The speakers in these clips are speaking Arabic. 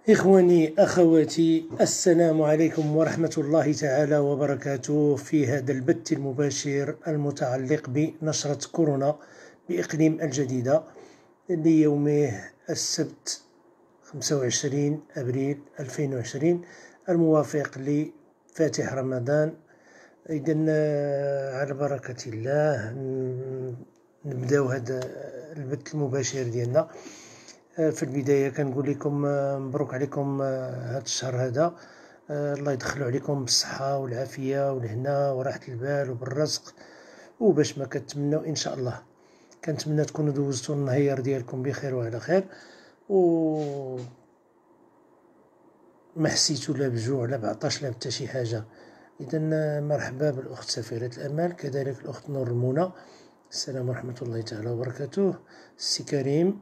إخواني أخواتي، السلام عليكم ورحمة الله تعالى وبركاته. في هذا البث المباشر المتعلق بنشرة كورونا بإقليم الجديدة ليومه السبت 25 أبريل 2020 الموافق لفاتح رمضان. إذن على بركة الله نبداو هذا البث المباشر ديالنا. في البداية كنقول لكم مبروك عليكم هذا الشهر هذا. الله يدخلوا عليكم بالصحة والعافية والهنا وراحة البال وبالرزق، وباش ما كتمنوا إن شاء الله. كنتمنى تكونوا دوزتوا النهار ديالكم بخير وعلى خير، و ما حسيتوا لا بجوع لا بعطش لا بتا شي حاجة. إذا مرحبا بالأخت سفيرة الأمل، كذلك الأخت نور المنى. السلام ورحمة الله تعالى وبركاته. السي كريم،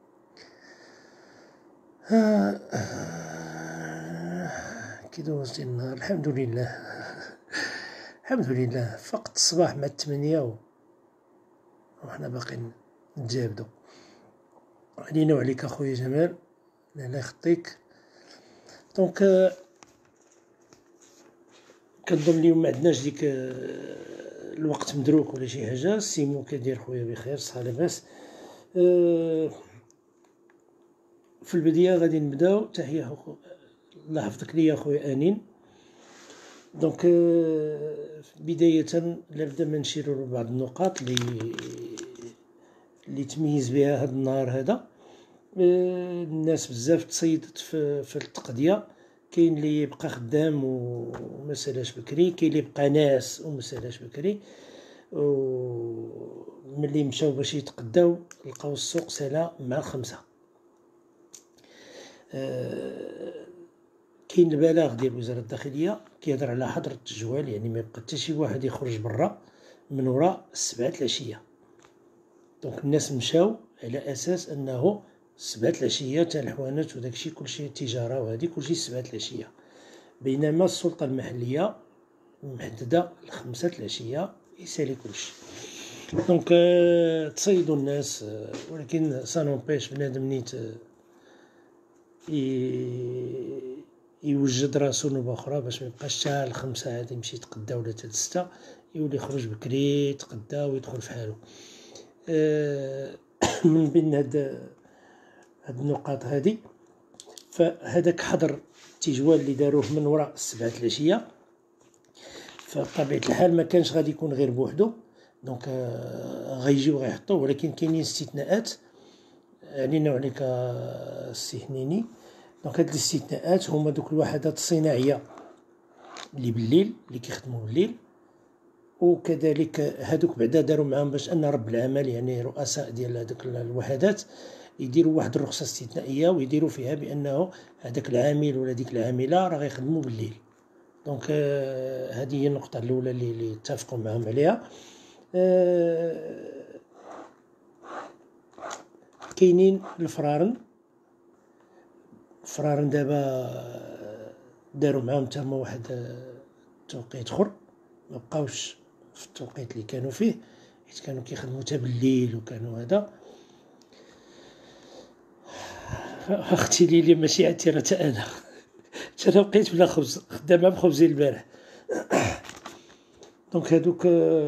كي دوزتي النهار؟ الحمد لله الحمد لله. فقط الصباح مع 8 وحنا باقيين نتجابدو. علينا وعليك اخويا جمال، الله يخطيك. دونك كنظن اليوم ما عندناش ديك الوقت مدروك ولا شي حاجه. سيمو كدير خويا بخير، صحه لاباس. في البداية غادي نبداو. تحية الله يحفظك ليا خويا أنين. دونك بداية لابد ما نشيروا لبعض النقاط اللي تميز بها هذا النهار هذا. الناس بزاف تصيدت في التقضية. كاين اللي يبقى خدام وما سالاش بكري، كاين اللي بقى ناس وما سالاش بكري، وملي مشاو باش يتقداو لقاو السوق سالا مع 5. كاين البلاغ ديال وزارة الداخلية كيهضر على حظر التجوال، يعني ما يبقى حتى شي واحد يخرج برا من وراء 7 العشية. دونك الناس مشاو على اساس انه 7 العشية تاع الحوانات وداكشي كلشي تجارة وهذه كلشي 7 العشية، بينما السلطة المحلية محددة ل5 العشية يسالي كلشي. دونك تصيدوا الناس، ولكن سانومبيش بنادم نيت يوجد راسو نوبة أخرى باش ما يبقاش حتى ل5 عاد يمشي يتقدا ولا حتى ل6، يولي يخرج بكري يتقدا ويدخل في حالو. من بين هاد النقاط هادي، فهداك حظر التجوال اللي داروه من وراء 7 العشية، فبطبيعة الحال ما كانش غادي يكون غير بوحدو. دونك غيجيو غيحطوه، ولكن كاينين استثناءات علينا وعليك السي هنيني. دونك هاد الاستثناءات هما دوك الوحدات الصناعية اللي بالليل اللي كيخدموا بالليل، وكذلك هادوك بعدا داروا معاهم باش ان رب العمل يعني رؤساء ديال هادوك الوحدات يديروا واحد الرخصة استثنائية ويديروا فيها بانه هذاك العامل ولا ديك العاملة راه غيخدموا بالليل. دونك هذه هي النقطة الأولى اللي اتفقوا معهم عليها. كاينين الفرارن دابا داروا معاهم تما واحد التوقيت اخر، ما بقاوش في التوقيت اللي كانوا فيه، حيت كانوا كيخدموا حتى بالليل وكانوا هذا. اختي ليلي ماشي عتيرة حتى انا انا بقيت بلا خبز، خدامه بخبزي البارح. دونك هادوك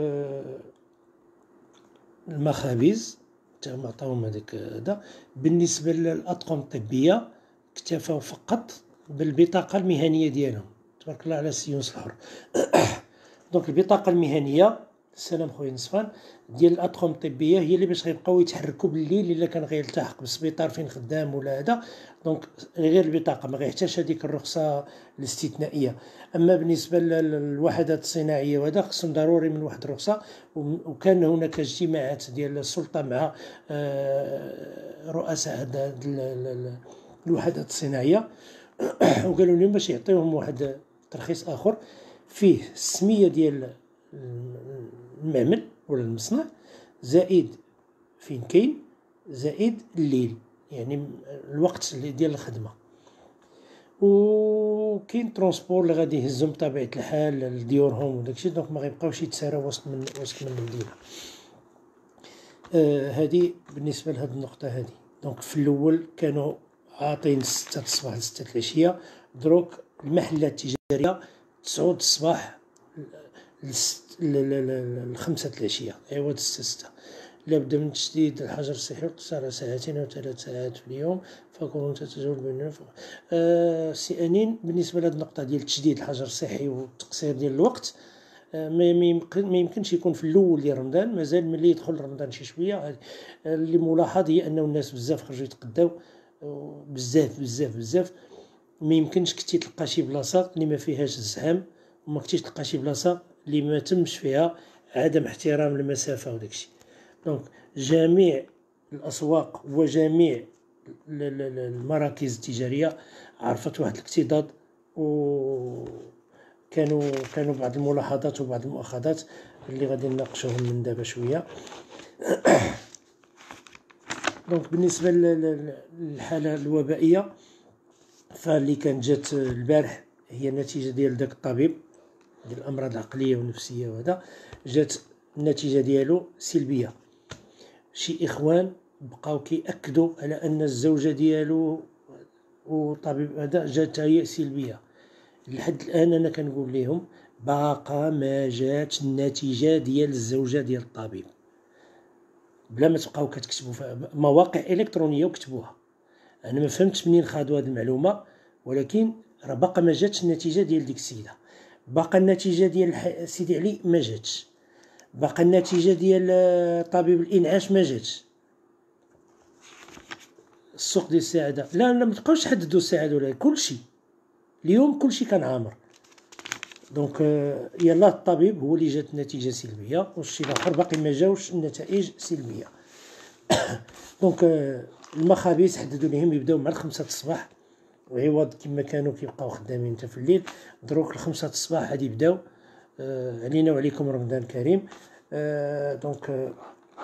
المخابز تاهما عطاوهم هذاك هذا. بالنسبه للاطقم الطبيه اكتفوا فقط بالبطاقه المهنيه ديالهم. تبارك الله على السي يونس الحر. دونك البطاقه المهنيه، السلام خويا نصفان، ديال الاطقم الطبيه هي اللي باش غيبقاو يتحركوا بالليل الا كان غيلتحق بالسبيطار فين خدام ولا هذا. دونك غير البطاقه، ما غيحتاجش هذيك الرخصه الاستثنائيه. اما بالنسبه للوحدات الصناعيه وهذا خصهم ضروري من واحد الرخصه. وكان هناك اجتماعات ديال السلطه مع رؤساء هذا الوحدات الصناعيه وقالوا لهم باش يعطيوهم واحد ترخيص اخر فيه السميه ديال المعمل ولا المصنع، زائد فين كاين، زائد الليل يعني الوقت ديال الخدمه. وكاين ترونسبور اللي غادي يهزهم بطبيعه الحال لديورهم وداكشي. دونك ما غيبقاوش يتساراو وسط من المدينه. هذه بالنسبه لهذه النقطه هذه. دونك في الاول كانوا عاطين 6 الصباح ل 6 العشية. دروك المحلات التجارية 9 الصباح ل 5 العشية، عوض 6. لابد من تشديد الحجر الصحي واقتصار 2 أو 3 ساعات في اليوم، فكون تتجول بين سي أنين. بالنسبة لهاد النقطة ديال تشديد الحجر الصحي والتقصير ديال الوقت، ما يمكنش يكون في الاول ديال رمضان، مازال ملي يدخل رمضان شي شويه. اللي ملاحظ هي انه الناس بزاف خرجوا يتقداو بزاف بزاف بزاف. ما يمكنش كنتي تلقى شي بلاصه اللي ما فيهاش الزحام، وما كنتيش تلقى شي بلاصه اللي ما تمش فيها عدم احترام المسافه وداكشي. دونك جميع الاسواق وجميع المراكز التجاريه عرفت واحد الاكتظاظ، و كانوا بعض الملاحظات وبعض المؤاخذات اللي غادي نناقشوهم من دابا شويه. دونك بالنسبه للحاله الوبائيه، فاللي كانت جات البارح هي النتيجه ديال داك الطبيب ديال الامراض العقليه والنفسيه، وهذا جات النتيجه ديالو سلبيه. شي اخوان بقاو كيأكدوا على ان الزوجه ديالو وطبيب هذا جات هي سلبيه. لحد الان انا كنقول لهم باقا ما جاتش النتيجه ديال الزوجه ديال الطبيب، بلا ما تبقاو كتكتبوا في مواقع الكترونيه وكتبوها. انا ما فهمتش منين خادوا هذه المعلومه، ولكن راه باقا ما جاتش النتيجه ديال ديك السيده. باقا النتيجه ديال سيدي علي ما جاتش، باقا النتيجه ديال طبيب الانعاش ما جاتش. السوق ديال السعاده لا ما تبقاوش تحددوا السعاده ولا كلشي. اليوم كلشي كان عامر. دونك يلا الطبيب هو اللي جات النتيجه سلبيه، والشيء الاخر باقي ما جاوش النتائج سلبيه. دونك المخابز حددوا لهم يبداو مع 5 الصباح، وعوض كما كانوا كيبقاو خدامين حتى في الليل. دروك 5 الصباح غادي يبداو. علينا وعليكم رمضان كريم. دونك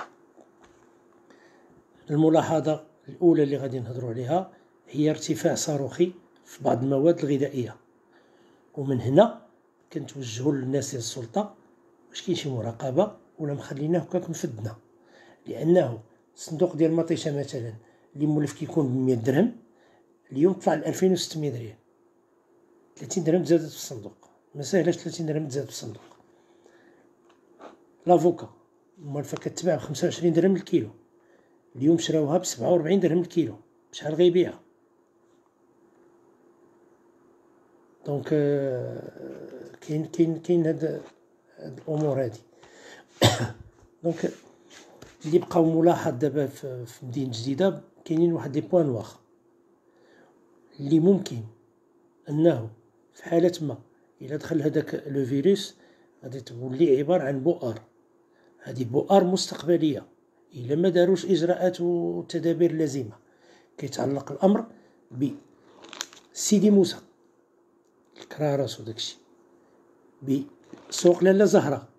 الملاحظه الاولى اللي غادي نهضروا عليها هي ارتفاع صاروخي في بعض المواد الغذائيه، ومن هنا كنتوجهوا للناس ديال السلطه واش كاين شي مراقبه ولا مخليناه هكاك مفدنا. لانه الصندوق ديال المطيشه مثلا اللي مولف كيكون ب 100 درهم، اليوم طلع ل 2600 ريال. 30 درهم تزادت في الصندوق، ما ساهلاش 30 درهم تزاد في الصندوق. لافوكا مولفه كتباع ب 25 درهم الكيلو، اليوم شراوها ب 47 درهم الكيلو. بشحال غيبيعها؟ دونك كاين هاد الامور هادي. دونك اللي بقاو ملاحظ دابا في مدينه جديده كاينين واحد لي بوان واخ اللي ممكن انه في حاله ما الا دخل هذاك لو فيروس غادي تولي عباره عن بؤر. هذه بؤر مستقبليه الا ما داروش اجراءات والتدابير اللازمه. كيتعلق الامر بسيدي موسى الكراراس وداكشي، بسوق لاله زهره،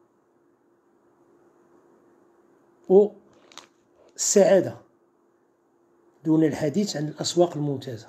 والسعاده، دون الحديث عن الاسواق الممتازه.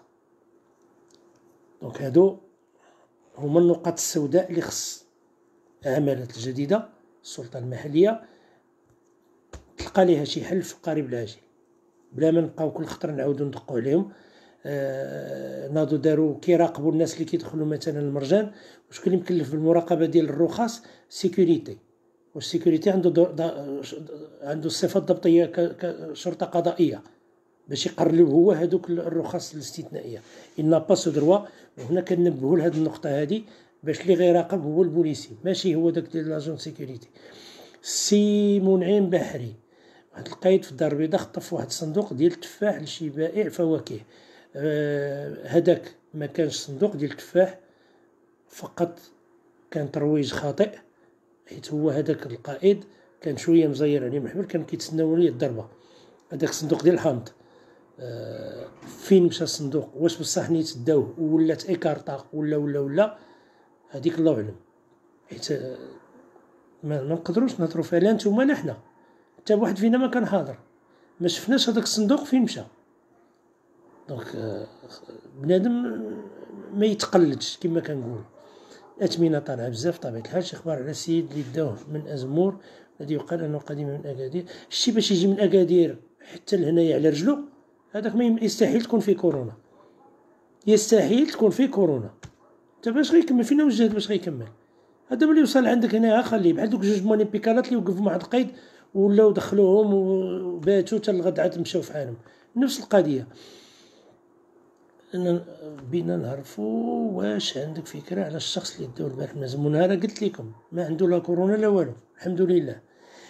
دونك هادو هما النقاط السوداء اللي خص العمليات الجديده السلطه المحليه تلقى ليها شي حل في القريب العاجل، بلا ما نبقاو كل خطره نعاودو ندقوا عليهم. ناضو داروا كيراقبوا الناس اللي كيدخلوا مثلا المرجان. وشكون اللي مكلف بالمراقبه ديال الرخص؟ سيكوريتي. والسيكوريتي عنده الصفه الضبطيه كشرطه قضائيه باش يقرلو هو هذوك الرخص الاستثنائيه. إن با سو دروا. وهنا كنبهوا لهاد النقطه هذه باش اللي غيراقب هو البوليسي ماشي هو داك ديال لاجون سيكوريتي. سي منعم بحري واحد القايد في الدار البيضاء خطف واحد الصندوق ديال التفاح لشي بائع فواكه. هذاك ما كانش صندوق ديال التفاح، فقط كان ترويج خاطئ، حيت هو هذاك القائد كان شويه مزير عليه محمل، كان كيتسناو ليه الضربه. هذاك الصندوق ديال الحامض فين مشى الصندوق؟ واش بصح نيت داوه ولات ايكارطا ولا هذيك الله اعلم. حيت ما نقدروش نهضروا فيها لا نتوما لا حنا، حتى واحد فينا ما كان حاضر، ما شفناش هذاك الصندوق فين مشى. دونك بنادم ما يتقلدش كما كنقول. اثمنه طالعه بزاف طبيعه الحال. شي اخبار على السيد اللي داوه من ازمور الذي يقال انه قديم من اكادير. الشيء باش يجي من اكادير حتى لهنايا على رجلو، هذاك ما يستحيل تكون فيه كورونا. يستحيل تكون فيه كورونا. انت باش غيكمل فينا وجهد باش غيكمل؟ هذا ملي وصل عندك هنا خليه بحال دوك جوج موني بيكالات اللي وقفوا مع القيد ولاو دخلوهم وباتوا حتى الغد عاد مشاو في حالهم. نفس القضيه. بينا نعرفوا واش عندك فكره على الشخص اللي داو البارح من نهار قلت لكم ما عنده لا كورونا لا والو الحمد لله.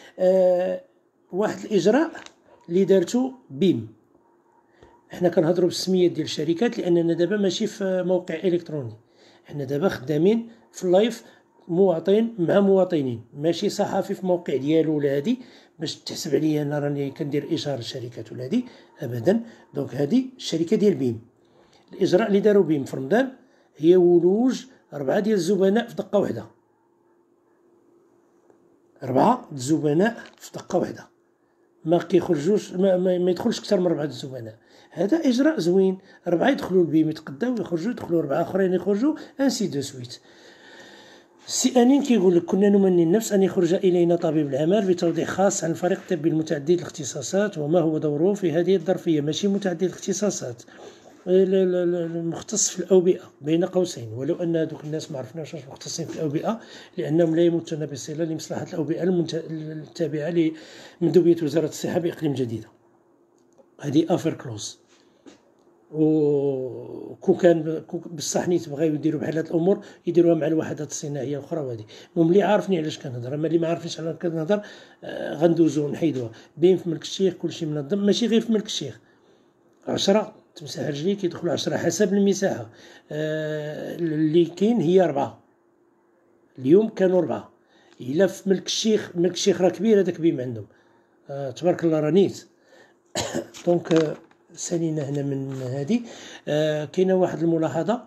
واحد الاجراء اللي دارتو بيم. احنا كنهضروا بالسميات ديال الشركات لاننا دابا ماشي في موقع الكتروني، احنا دابا خدامين في اللايف مواطن مع مواطنين، ماشي صحفي في موقع ديالو ولا هادي باش تحسب عليا انا راني كندير اشاره الشركات ولا هادي ابدا. دونك هادي الشركه ديال بيم. الاجراء اللي داروا بيم في رمضان هي ولوج 4 ديال الزبناء في دقه واحده. 4 الزبناء في دقه واحده، ما كيخرجوش ما يدخلش اكثر من 4 الزبناء. هذا اجراء زوين. 4 يدخلوا البيم يتقداو يخرجوا، يدخلوا 4 اخرين يخرجوا، انسي دو سويت. السي انين كيقول لك كنا نمني النفس ان يخرج الينا طبيب العمل بتوضيح خاص عن الفريق الطبي المتعدد الاختصاصات وما هو دوره في هذه الظرفيه. ماشي متعدد الاختصاصات، المختص في الأوبئة بين قوسين، ولو أن هذوك الناس ما عرفناش واش مختصين في الأوبئة لأنهم لا يمتون بصلة لمصلحة الأوبئة التابعة لمندوبية وزارة الصحة بإقليم جديدة. هذه أفر كلوز. وكون كان بصح نيت بغاو يديروا بحال هاد الامور يديروها مع الوحدات الصناعيه الاخرى. وهذه المهم اللي عارفني علاش كنهضر، اما اللي ما عارفنيش على كنهضر غندوزو نحيدوها. بين في ملك الشيخ كلشي منظم، ماشي غير في ملك الشيخ. 10 تمسح رجليك يدخلوا 10 حسب المساحه. اللي كاين هي 4. اليوم كانوا 4. الا في ملك الشيخ راه كبير هذاك بيم عندهم تبارك الله راه نيت. دونك سالينا هنا من هذه. كاينه واحد الملاحظه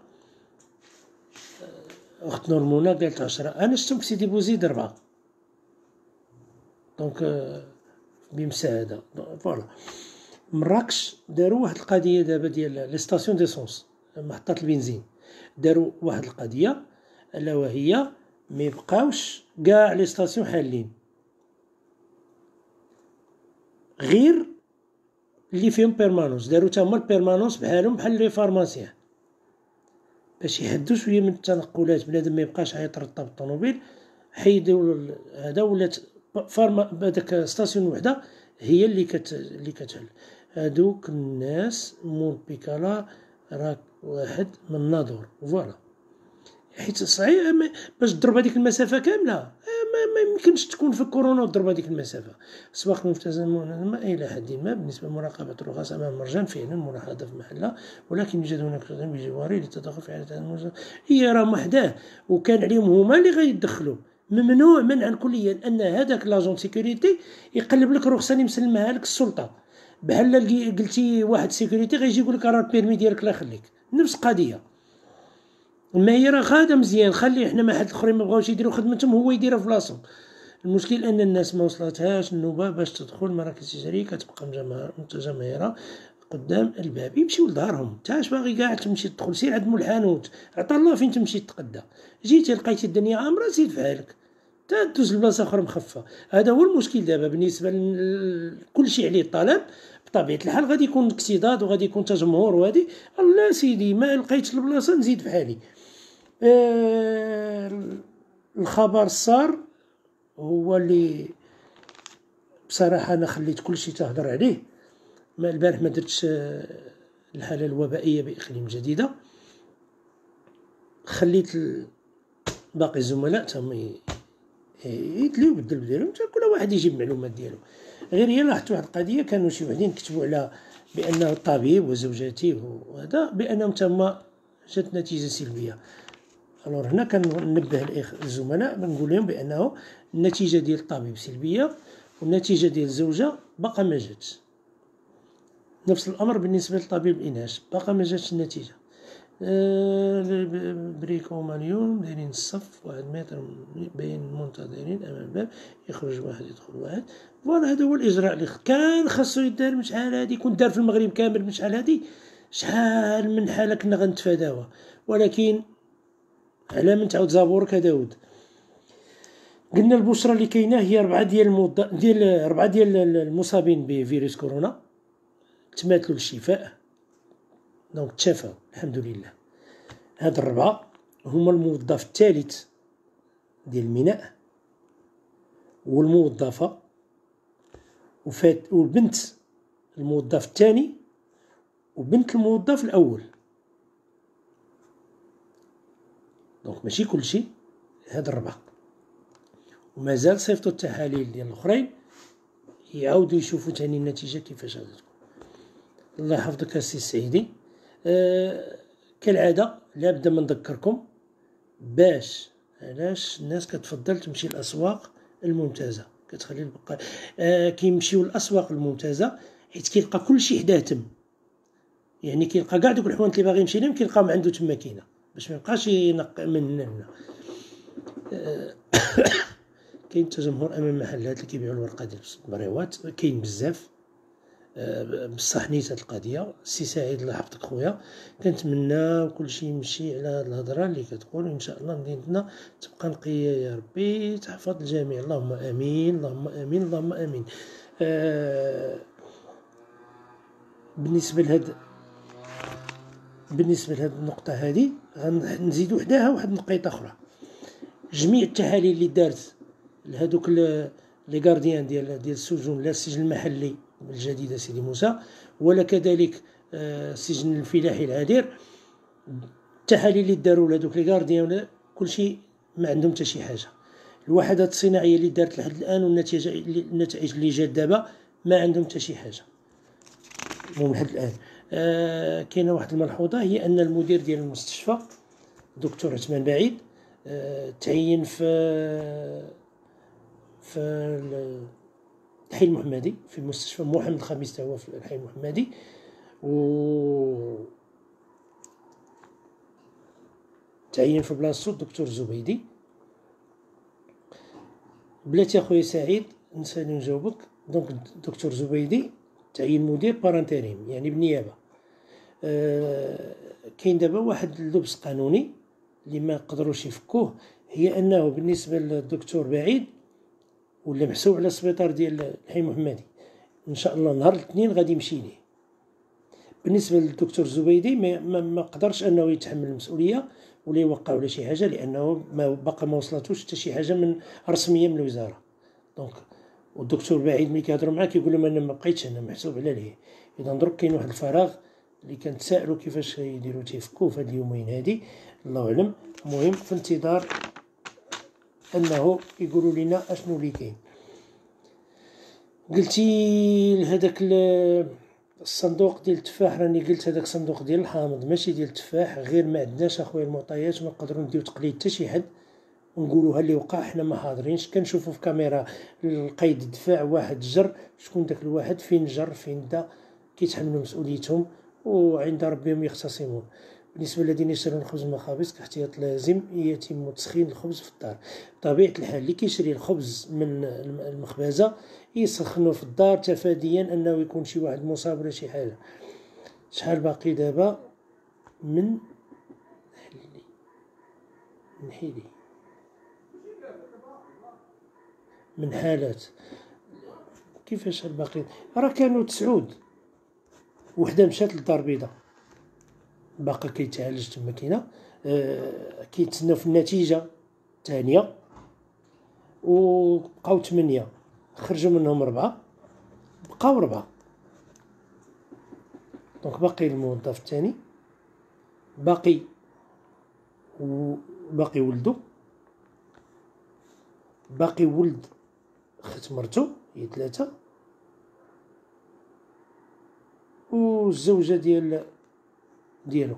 اخت نور منى قالت 10، انا شفتهم في سيدي بوزيد 4. دونك بمساعده فوالا. مراكش داروا واحد القضيه دابا ديال لي ستاسيون ديسونس، محطات البنزين داروا واحد القضيه الا وهي ما يبقاوش كاع لي ستاسيون حالين، غير اللي فيهم بيرمانونس. داروا تا هما البيرمانونس بحالهم بحال لي فارماسيان باش يحدوا شويه من التنقلات. بنادم ما يبقاش يترطب الطوموبيل، حيدوا هذا ولات فارما بداك ستاسيون وحده هي اللي كتحل. هادوك الناس مول بيكالا راك واحد من الناظور فوالا، حيت صحيح باش تضرب هذيك المسافه كامله ما يمكنش تكون في كورونا وتضرب هذيك المسافه. سواق الملتزمون الى حد ما بالنسبه لمراقبه الرخص امام المرجان فعلا ملاحظه في محلها، ولكن يوجد هناك بجواره للتدخل في حاله هي راه وحده وكان عليهم هما اللي غيدخلوا. ممنوع منعا كليا ان هذاك لاجون سيكوريتي يقلب لك الرخصه اللي مسلمها لك السلطه. بحال قلتي واحد سيكوريتي غيجي يقول لك راه البيرمي ديالك الله يخليك. نفس قضيه. المعايير خادم مزيان، خلي احنا ما حد الاخرين ما بغاوش يديروا خدمتهم هو يديرها في بلاصتهم. المشكل ان الناس ما وصلتهاش النوبه باش تدخل مراكز تجاريه، كتبقى متجمهره قدام الباب. يمشيو لدارهم، انت اش باغي كاع تمشي تدخل؟ سير عند مول الحانوت، عطا الله فين تمشي تتقدى. جيتي لقيتي الدنيا عامره زيد في حالك، تا دوز لبلاصه اخرى مخفه. هذا هو المشكل دابا بالنسبه لكل شيء عليه الطلب. بطبيعه الحال غادي يكون اكتضاد وغادي يكون تجمهر وهذه الله سيدي ما لقيتش البلاصه نزيد في حالي. الخبر الصار هو اللي بصراحه انا خليت كل شيء تهضر عليه. ما البارح ما درتش الحاله الوبائيه باقليم جديده، خليت باقي الزملاء تما يدليو بالدلب ديالهم، كل واحد يجيب المعلومات ديالو. غير هي لاحظت واحد القضيه، كانوا شي وحدين كتبوا على بانه الطبيب وزوجته وهذا بانهم تما جات نتيجه سلبيه. الور هنا كننبه الزملاء بنقول لهم بانه النتيجه ديال الطبيب سلبيه والنتيجه ديال الزوجه باقا ما جاتش. نفس الامر بالنسبه لطبيب الاناث باقا ما جاتش النتيجه. بريكوما اليوم دايرين الصف 1 متر بين المنتظرين امام الباب، يخرج واحد يدخل واحد. فوالا هذا هو الاجراء اللي كان خاصو يدار من شحال هادي، كنت دار في المغرب كامل من شحال هادي، شحال من حاله كنا غنتفاداوها. ولكن على من تعاود زابورك داود. قلنا البشرى اللي كاينه هي 4 ديال المصابين بفيروس كورونا تماثلوا للشفاء دونك تشافاو الحمد لله. هاد الربعة هما الموظف الثالث ديال الميناء والموظفة وبنت الموظف الثاني وبنت الموظف الأول. دونك ماشي كلشي، هاد الربعة. ومازال صيفطوا التحاليل ديال الآخرين يعاودوا يشوفوا تاني النتيجة كيفاش غادي تكون. الله يحفظك السي السعيدي. كالعادة لابد من نذكركم علاش الناس كتفضل تمشي للأسواق الممتازة، كتخلي البقاء كيمشيو للأسواق الممتازة حيت كيلقى كلشي حداه تم، يعني كيلقى كاع دوك الحوانت اللي باغي يمشي لهم كيلقاهم عنده تما كاينة، باش ميبقاش ينقي من هنا لهنا. كاين تجمهر امام المحلات اللي كيبيعوا الورقه ديال البريوات، كاين بزاف. بصح نيت هاد القضيه السي سعيد الله يحفظك خويا، كنتمنى كلشي يمشي على هاد الهضره اللي كتقول، ان شاء الله مدينتنا تبقى نقيه يا ربي، تحفظ الجميع، اللهم امين اللهم امين اللهم امين. بالنسبه لهاد النقطه هذه غنزيدو حداها واحد النقيطه اخرى. جميع التحاليل اللي دارت لهادوك لي غارديان ديال السجون، لا السجن المحلي الجديد سيدي موسى ولا كذلك السجن الفلاحي العادير، التحاليل اللي داروا لهادوك لي غارديان كلشي ما عندهم حتى شي حاجه. الوحدات الصناعيه اللي دارت لحد الان والنتائج اللي جات دابا ما عندهم حتى شي حاجه. المهم لحد الان كاينه واحد الملحوظه، هي ان المدير ديال المستشفى دكتور عثمان بعيد تعين في الحي المحمدي، في مستشفى محمد الخامس هو في الحي المحمدي، و تعين في بلاصتو الدكتور الزبيدي. بلاتي اخويا سعيد نسالي نجاوبك. دونك الدكتور زبيدي تعين مدير بارانتيريم يعني بالنيابه. كاين دابا واحد اللبس قانوني اللي ما قدروش يفكوه، هي انه بالنسبه للدكتور بعيد ولا محسوب على السبيطار ديال الحي المحمدي، ان شاء الله نهار الاثنين غادي يمشي ليه. بالنسبه للدكتور الزبيدي ما قدرش انه يتحمل المسؤوليه ولا يوقع على شي حاجه، لانه ما وصلتوش حتى شي حاجه من رسميه من الوزاره. دونك والدكتور بعيد ملي كيهضروا معاه كيقول لهم انا ما بقيتش، انا محسوب على ليه. اذا درك كاين واحد الفراغ اللي كنتسائلوا كيفاش يديروا تيفكوه في هاد اليومين هادي، الله اعلم. المهم في انتظار انه يقولوا لنا اشنو اللي كاين. قلتي لهذاك الصندوق ديال التفاح، راني قلت هذاك الصندوق ديال الحامض ماشي ديال التفاح، غير ما عندناش اخويا المعطيات وما نقدروا نديو تقليد حتى شي حد ونقولوا ها اللي وقع، حنا ما حاضرينش. كنشوفوا في كاميرا القيد الدفاع واحد جر، شكون داك الواحد، فين جر فين دا، كيتحملوا مسؤوليتهم وعند ربهم يختصمون. بالنسبه للذين يشترون الخبز من المخابز كاحتياط لازم يتم تسخين الخبز في الدار. بطبيعه الحال اللي كيشري الخبز من المخبزه يسخنوا في الدار تفاديا انه يكون شي واحد مصاب ولا شي حاجه. شحال باقي دابا من نحيلي من حالات؟ كيفاش الباقي؟ راه كانوا 9، وحده مشات للدار البيضاء باقا كيتعالج تما كاينه، كيتسناو في النتيجه الثانيه، وبقاو 8 خرجوا منهم 4 بقاو 4. دونك باقي الموظف الثاني، باقي ولدو، باقي ولد خت مرتو هي 3، والزوجه ديالو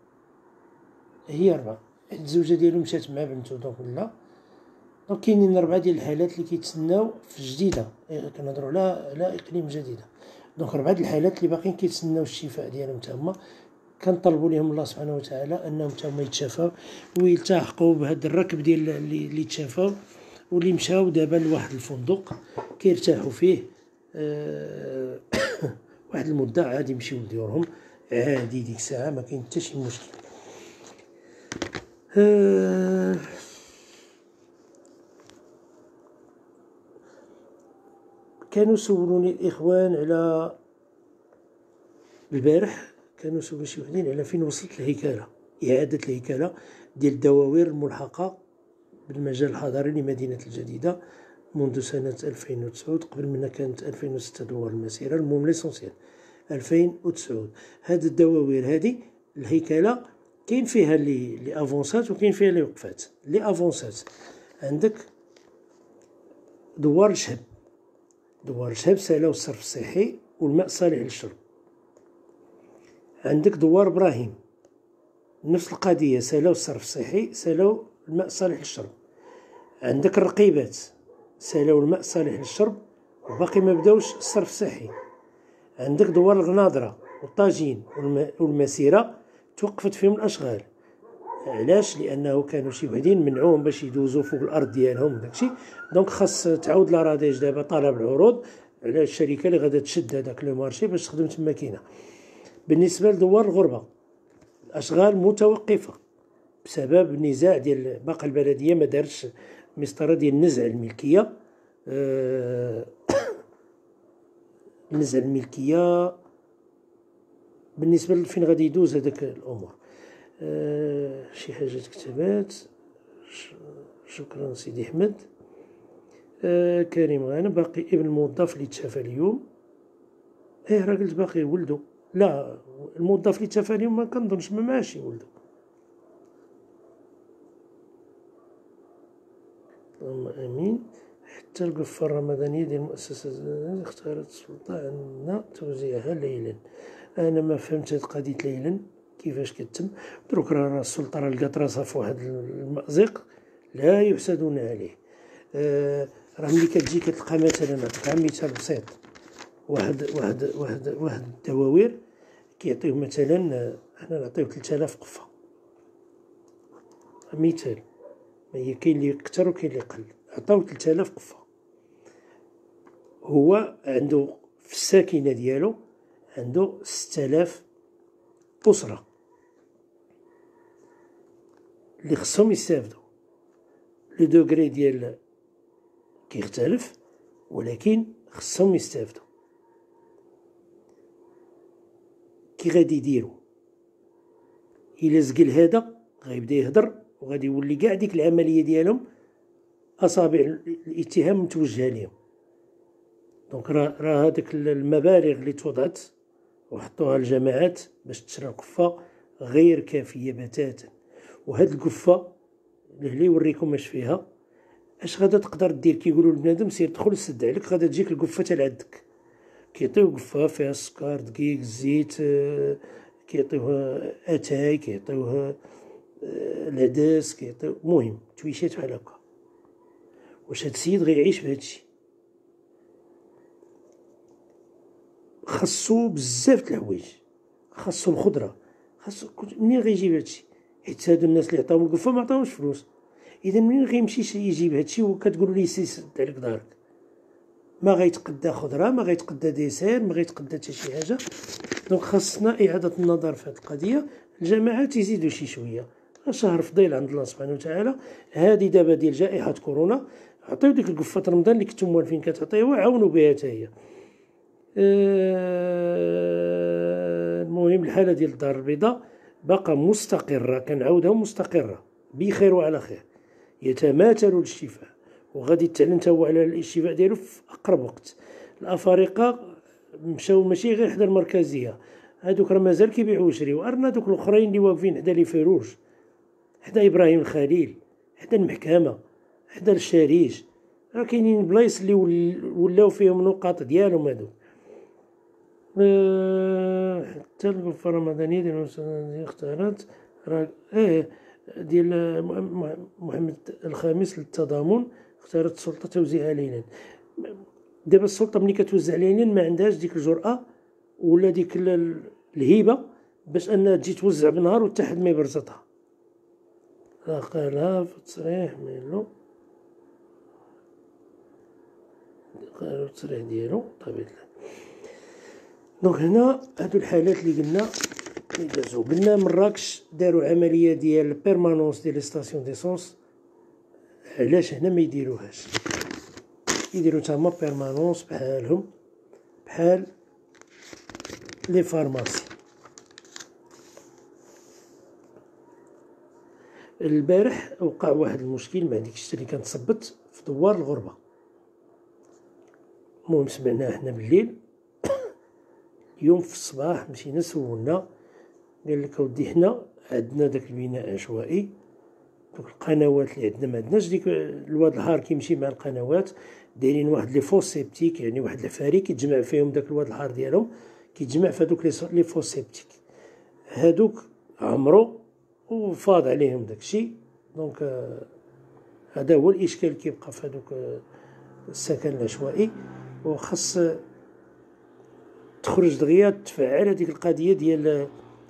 هي 4. الزوجه ديالو مشات مع بنتو، دونك لا. دونك كاينين 4 ديال الحالات اللي كيتسناو في جديده، كنهضروا على اقليم جديده. دونك 4 ديال الحالات اللي باقيين كيتسناو الشفاء ديالهم تا هما. كنطلبوا لهم الله سبحانه وتعالى انهم تا هما يتشافاو ويلتحقوا بهذا الركب ديال اللي تشافاو واللي مشاو دابا لواحد الفندق كيرتاحوا فيه واحد المده، عادي يمشيو لديورهم عادي ديك الساعه، ما كاين حتى شي مشكل. كانوا سولوني الاخوان على البارح، كانوا ماشي وحدين على فين وصلت الهيكله، اعاده الهيكله ديال الدواوير الملحقه بالمجال الحضاري لمدينه الجديده منذ سنه 2009. قبل منها كانت 2006 دوار المسيره. المهم ليسونسيال 2009 هاد الدواوير هادي الهيكله كاين فيها لي افونسات وكاين فيها لي وقفات. لي افونسات عندك دوار الشهب، دوار الشهب سالاو الصرف الصحي والماء صالح للشرب. عندك دوار ابراهيم نفس القضيه، سالاو الصرف الصحي سالاو الماء صالح للشرب. عندك الرقيبات سالاو الماء صالح للشرب وباقي ما بداوش الصرف الصحي. عندك دوار الغناضره والطاجين والمسيره توقفت فيهم الاشغال. علاش؟ لانه كانوا شي وحدين منعوهم باش يدوزوا فوق الارض ديالهم وداكشي. دونك خاص تعاود لاراضيج دابا طالب العروض على الشركه اللي غادا تشد هذاك لو مارشي باش تخدم تما كاينه. بالنسبه لدوار الغربه الاشغال متوقفه بسبب النزاع ديال باقي البلديه ما دارتش مسطره ديال نزع الملكيه. نزع الملكيه بالنسبه لفين غادي يدوز هذاك الامور. شي حاجات كتبات. شكرا سيدي احمد. كريم غانم باقي ابن الموظف اللي تشافى اليوم. راه قلت باقي ولدو. لا الموظف اللي تشافى اليوم ما كنظنش ما ماشي ولدو. اللهم امين. حتى القفه الرمضانيه ديال المؤسسه اختارت السلطه عندنا توزيعها ليلا. انا ما فهمت هاد قضيه ليلا كيفاش كتم. دروك راه السلطه راه لقات راسها في واحد المأزق لا يحسدون عليه. راه ملي كتجي كتلقى مثلا نعطيك مثال بسيط. واحد الدواوير كيعطيو مثلا حنا نعطيو 3000 قفه مثال. هي كاين اللي كثر وكاين اللي قل. عطاو 3000 قفه. هو عنده في الساكنه ديالو عنده 6000 اسره اللي خصهم يستافدوا. لو دوغري ديال كيختلف ولكن خصهم يستافدوا. كي غادي يديروا الا زقل هذا غيبدا يهضر وغادي يولي كاع ديك العمليه ديالهم اصابع الاتهام متوجهه ليهم. دونك راه هذيك المبالغ اللي توضعت وحطوها الجماعات باش تشرى القفه غير كافيه بتاتا. وهاد القفه اللي يوريكم اش فيها اش غادا تقدر دير. كيقولوا لبنادم سير دخل سد عليك غادا تجيك القفه تاع عندك. كيعطيو قفه فيها السكر دقيق الزيت، كيعطيوها اتاي، كيعطيوها العدس، كيعطيو المهم تويشات بحال هكا. واش هاد السيد غيعيش بهادشي؟ خاصو بزاف د الحوايج، خاصو الخضره، خاصو منين غيجيب هادشي؟ حيت هادو الناس اللي عطاهم القفه ما عطاوش فلوس. اذا منين غيمشي يجيب هادشي وكتقولوا ليه سد عليك دارك؟ ما غيتقدى خضره، ما غيتقدى ديسير، ما غيتقدى حتى شي حاجه. دونك خاصنا اعاده النظر في هاد القضيه. الجماعات يزيدوا شي شويه. شهر فضيل عند الله سبحانه وتعالى. هذه دابا ديال جائحه كورونا عطيو ديك القفه رمضان اللي كنتم موالفين كتعطيوها عاونوا بها حتى هي. المهم الحاله ديال الدار البيضاء باقا مستقره، كنعاودها مستقره بخير وعلى خير. يتماثل للشفاء وغادي تعلن هو على الشفاء ديالو في اقرب وقت. الافارقه مشاو ماشي غير حدا المركزيه، هادوك راه مازال كيبيعوا ويشريو. ارنا دوك الاخرين اللي واقفين حدا لي فيروج، حدا ابراهيم الخليل، حدا المحكمه، حدا الشريج، راه كاينين بلايص اللي ولاو فيهم نقاط ديالهم هادوك. حتى الغرفه الرمضانيه ديال اختارت راه ديال محمد الخامس للتضامن اختارت السلطه توزيعها ليلا. دابا السلطه ملي كتوزع ليلا ما عندهاش ديك الجرأه ولا ديك الهيبه باش انها تجي توزع بالنهار وحتى حد ما يبرزطها. قالها في التصريح ميلو، قالوا التصريح ديالو طبيعة الحال. دونك هنا هادو الحالات اللي قلنا دازو. قلنا مراكش داروا عمليه ديال بيرمانونس ديال لي ستاسيون ديسونس. علاش هنا ما يديروهاش؟ يديروا تما بيرمانونس بحالهم بحال لي فارماسي. البارح وقع واحد المشكل مع ديك الشتا اللي كنتصبت في دوار الغربة. المهم سمعناه حنا بالليل. اليوم في الصباح مشينا سولنا، قال لك اودي حنا عندنا داك البناء عشوائي، دوك القنوات اللي عندنا ما عندناش ديك الواد الحار كيمشي مع القنوات، دايرين واحد لي فوس سيبتيك، يعني واحد العفاري كيتجمع فيهم داك الواد الحار ديالهم، كيتجمع في هذوك لي فوس سيبتيك هادوك عمرو وفاض عليهم داكشي. دونك هذا هو الاشكال كيبقى في هذوك السكن العشوائي، وخاص تخرج دغيا تفعل هذيك القضيه ديال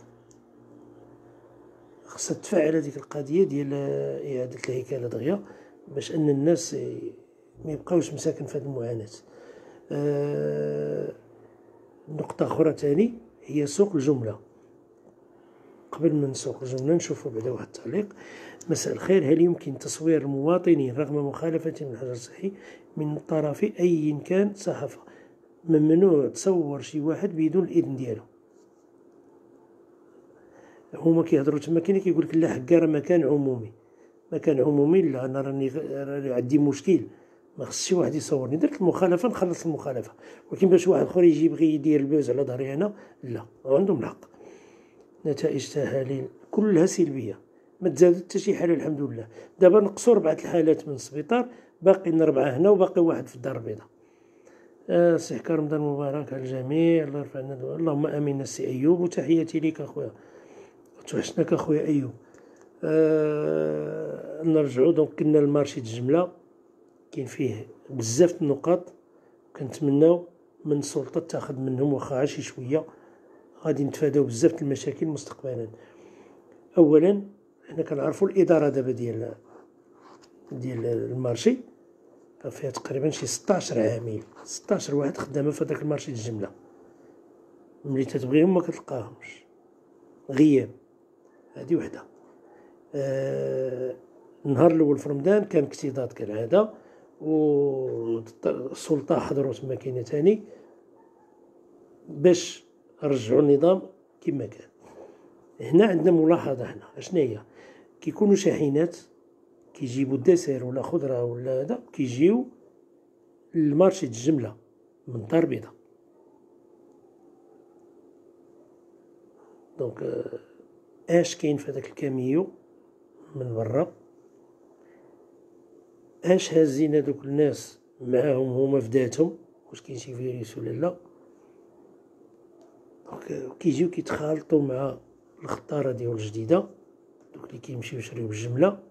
خاصها تفعل هذيك القضيه ديال اعاده الهيكله دغيا، باش ان الناس ما يبقاوش مساكن في هذه المعاناه. نقطه اخرى ثاني هي سوق الجمله. قبل من سوق الجمله نشوفوا بعدا واحد التعليق. مساء الخير، هل يمكن تصوير المواطنين رغم مخالفتهم للحجر الصحي من طرف اي كان صحافه؟ ممنوع تصور شي واحد بدون الاذن ديالو. هما كيهضروا تما، كاين كيقول لك لا حكا راه مكان عمومي، مكان عمومي لا، انا راني عندي مشكل ما خص شي واحد يصورني، درت المخالفه نخلص المخالفه، ولكن باش واحد اخر يجي يبغي يدير البوز على ظهري انا لا، عندهم الحق. نتائج تحاليل كلها سلبيه، ما تزاد حتى شي حاله الحمد لله. دابا نقصوا 4 الحالات من السبيطار، باقي 4 هنا وباقي واحد في الدار البيضاء. صحة رمضان مبارك على الجميع، الله يرفع عنا اللهم امين. السي ايوب، وتحياتي ليك اخويا، توحشناك اخويا ايوب. نرجعوا دونك كنا المارشي الجمله كاين فيه بزاف النقاط، كنتمناو من السلطه تاخذ منهم واخا شي شويه، غادي نتفاداو بزاف المشاكل مستقبلا. اولا حنا كنعرفوا الاداره دابا ديال المارشي فيها تقريبا شي 16 عامل، 16 واحد خدامه في هذاك المارشي الجمله، ملي تتبغيهم ما كتلقاهمش، غياب. هذه وحده. النهار الاول في رمضان كان اكتظاظ كالعاده، والسلطه حضروا تما كاينه ثاني باش رجعوا النظام كما كان. هنا عندنا ملاحظه، هنا اشنا هي؟ كيكونوا شاحنات كيجيبوا الدسائر ولا خضره ولا هذا، كيجيو للمارشي الجمله من الدار البيضاء. دونك اش كاين في هذاك الكاميو من برا، اش هازين هذوك الناس معاهم هما في ذاتهم، واش كاين شي فيروس ولا لا. دونك كيجيو كيتخالطوا مع الخطاره ديال الجديده، دوك اللي كيمشيو يشريو بالجمله.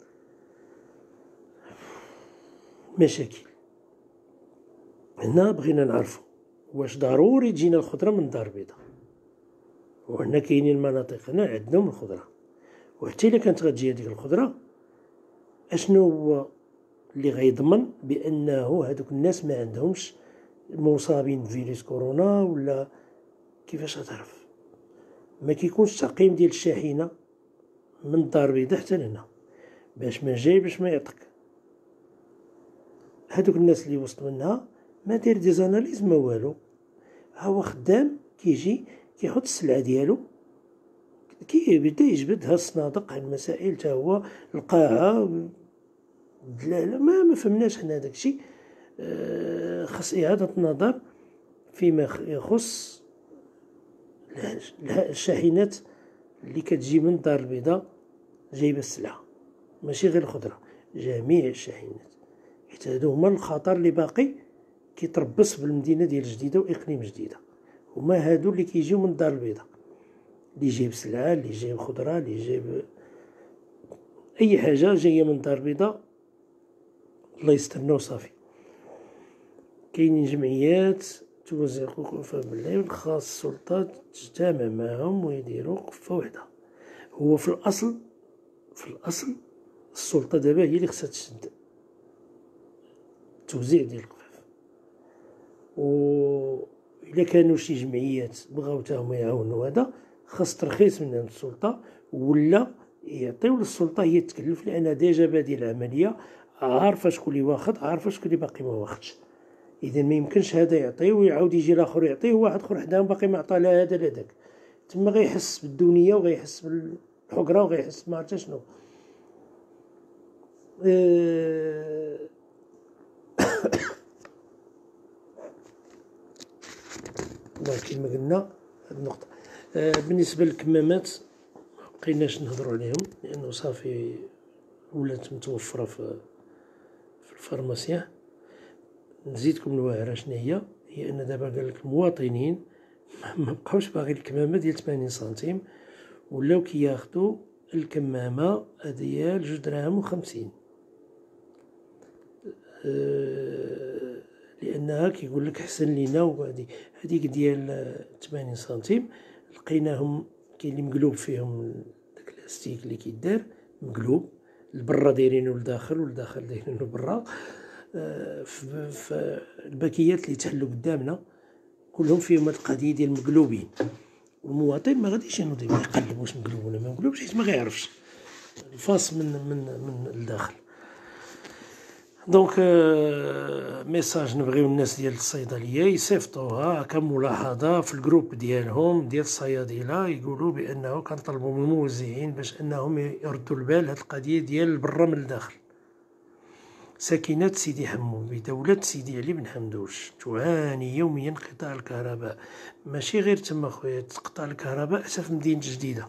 مشاكل. هنا بغينا نعرفوا واش ضروري تجينا الخضره من الدار البيضاء، وهنا كاينين مناطق هنا عندهم الخضره، وحتى الا كانت غتجي هذيك الخضره اشنو هو اللي غيضمن بانه هذوك الناس ما عندهمش مصابين بفيروس كورونا؟ ولا كيفاش غتعرف؟ ما كيكونش تقييم ديال الشاحنه من الدار البيضاء حتى لهنا باش ما جاي باش ما يعطيك. هذوك الناس اللي وسط منها ما داير دي زاناليز ما والو، ها هو خدام كيجي كيحط السلعه ديالو، كيبدا يجبد ها الصنادق ها المسائل تا هو القاعه. لا ما فهمناش حنا داكشي. خاص اعاده النظر فيما يخص الشاحنات اللي كتجي من الدار البيضاء جايبه السلعه، ماشي غير الخضره، جميع الشاحنات، حيت هادو هما الخطر اللي باقي كيتربص بالمدينه ديال جديده واقليم جديده، هما هادو اللي كيجيو من الدار البيضاء، اللي جايب سلعه، اللي جايب خضره، اللي جايب اي حاجه جايه من الدار البيضاء، الله يسترنا وصافي. كاينين جمعيات توزع قفة بالليل، خاص السلطات تجتمع معهم ويديروا قفة وحدة. هو في الأصل السلطة دابا هي اللي خصها تشد التوزيع ديال القفاف، و إلا كانوا شي جمعيات بغاو تا هما يعاونوا هذا خاص ترخيص من عند السلطة، ولا يعطيو للسلطة هي تكلف، لأن ديجا بادي العملية، عارفة شكون اللي واخد، عارفة شكون اللي باقي ما واخدش. اذا ما يمكنش هذا يعطيه ويعاود يجي الاخر يعطيه، واحد اخر حداهم باقي ما عطى لا هذا لا داك، تما غيحس بالدنيا وغيحس بالحقره وغيحس ما عرفت شنو. كما قلنا هاد النقطة. بالنسبة للكمامات مبقيناش نهضرو عليهم لأنه صافي ولات متوفرة في الفارماسيان. نزيدكم الواعرة شنو هي أن دابا قالك المواطنين مبقاوش باغيين الكمامة ديال 80 سنتيم، ولاو كياخدو الكمامة ديال 2 دراهم و50، لأنها كيقولك حسن لينا. وهاديك ديال 80 سنتيم لقيناهم كاين اللي مقلوب فيهم داك اللاستيك اللي كيدار مقلوب، البرا دايرينو لداخل والداخل دايرينو لبرا. في الباكيات اللي تحلوا قدامنا كلهم فيهم هاد القضية ديال المقلوبين، والمواطن ما غاديش ينوض يقلب واش مقلوب ولا ما مقلوبش، حيت ما غيعرفش الفاس من الداخل. دونك ميساج نبغيو الناس ديال الصيدليه يصيفطوها كملاحظه في الجروب ديالهم ديال الصيادله، يقولوا بانه كنطلبوا من الموزعين باش انهم يردوا البال هاد القضيه ديال برا من الداخل. ساكنة سيدي حمو بدولة سيدي علي بن حمدوش تعاني يوميا انقطاع الكهرباء، ماشي غير تما خويا، تقطع الكهرباء حتى في مدينة جديدة.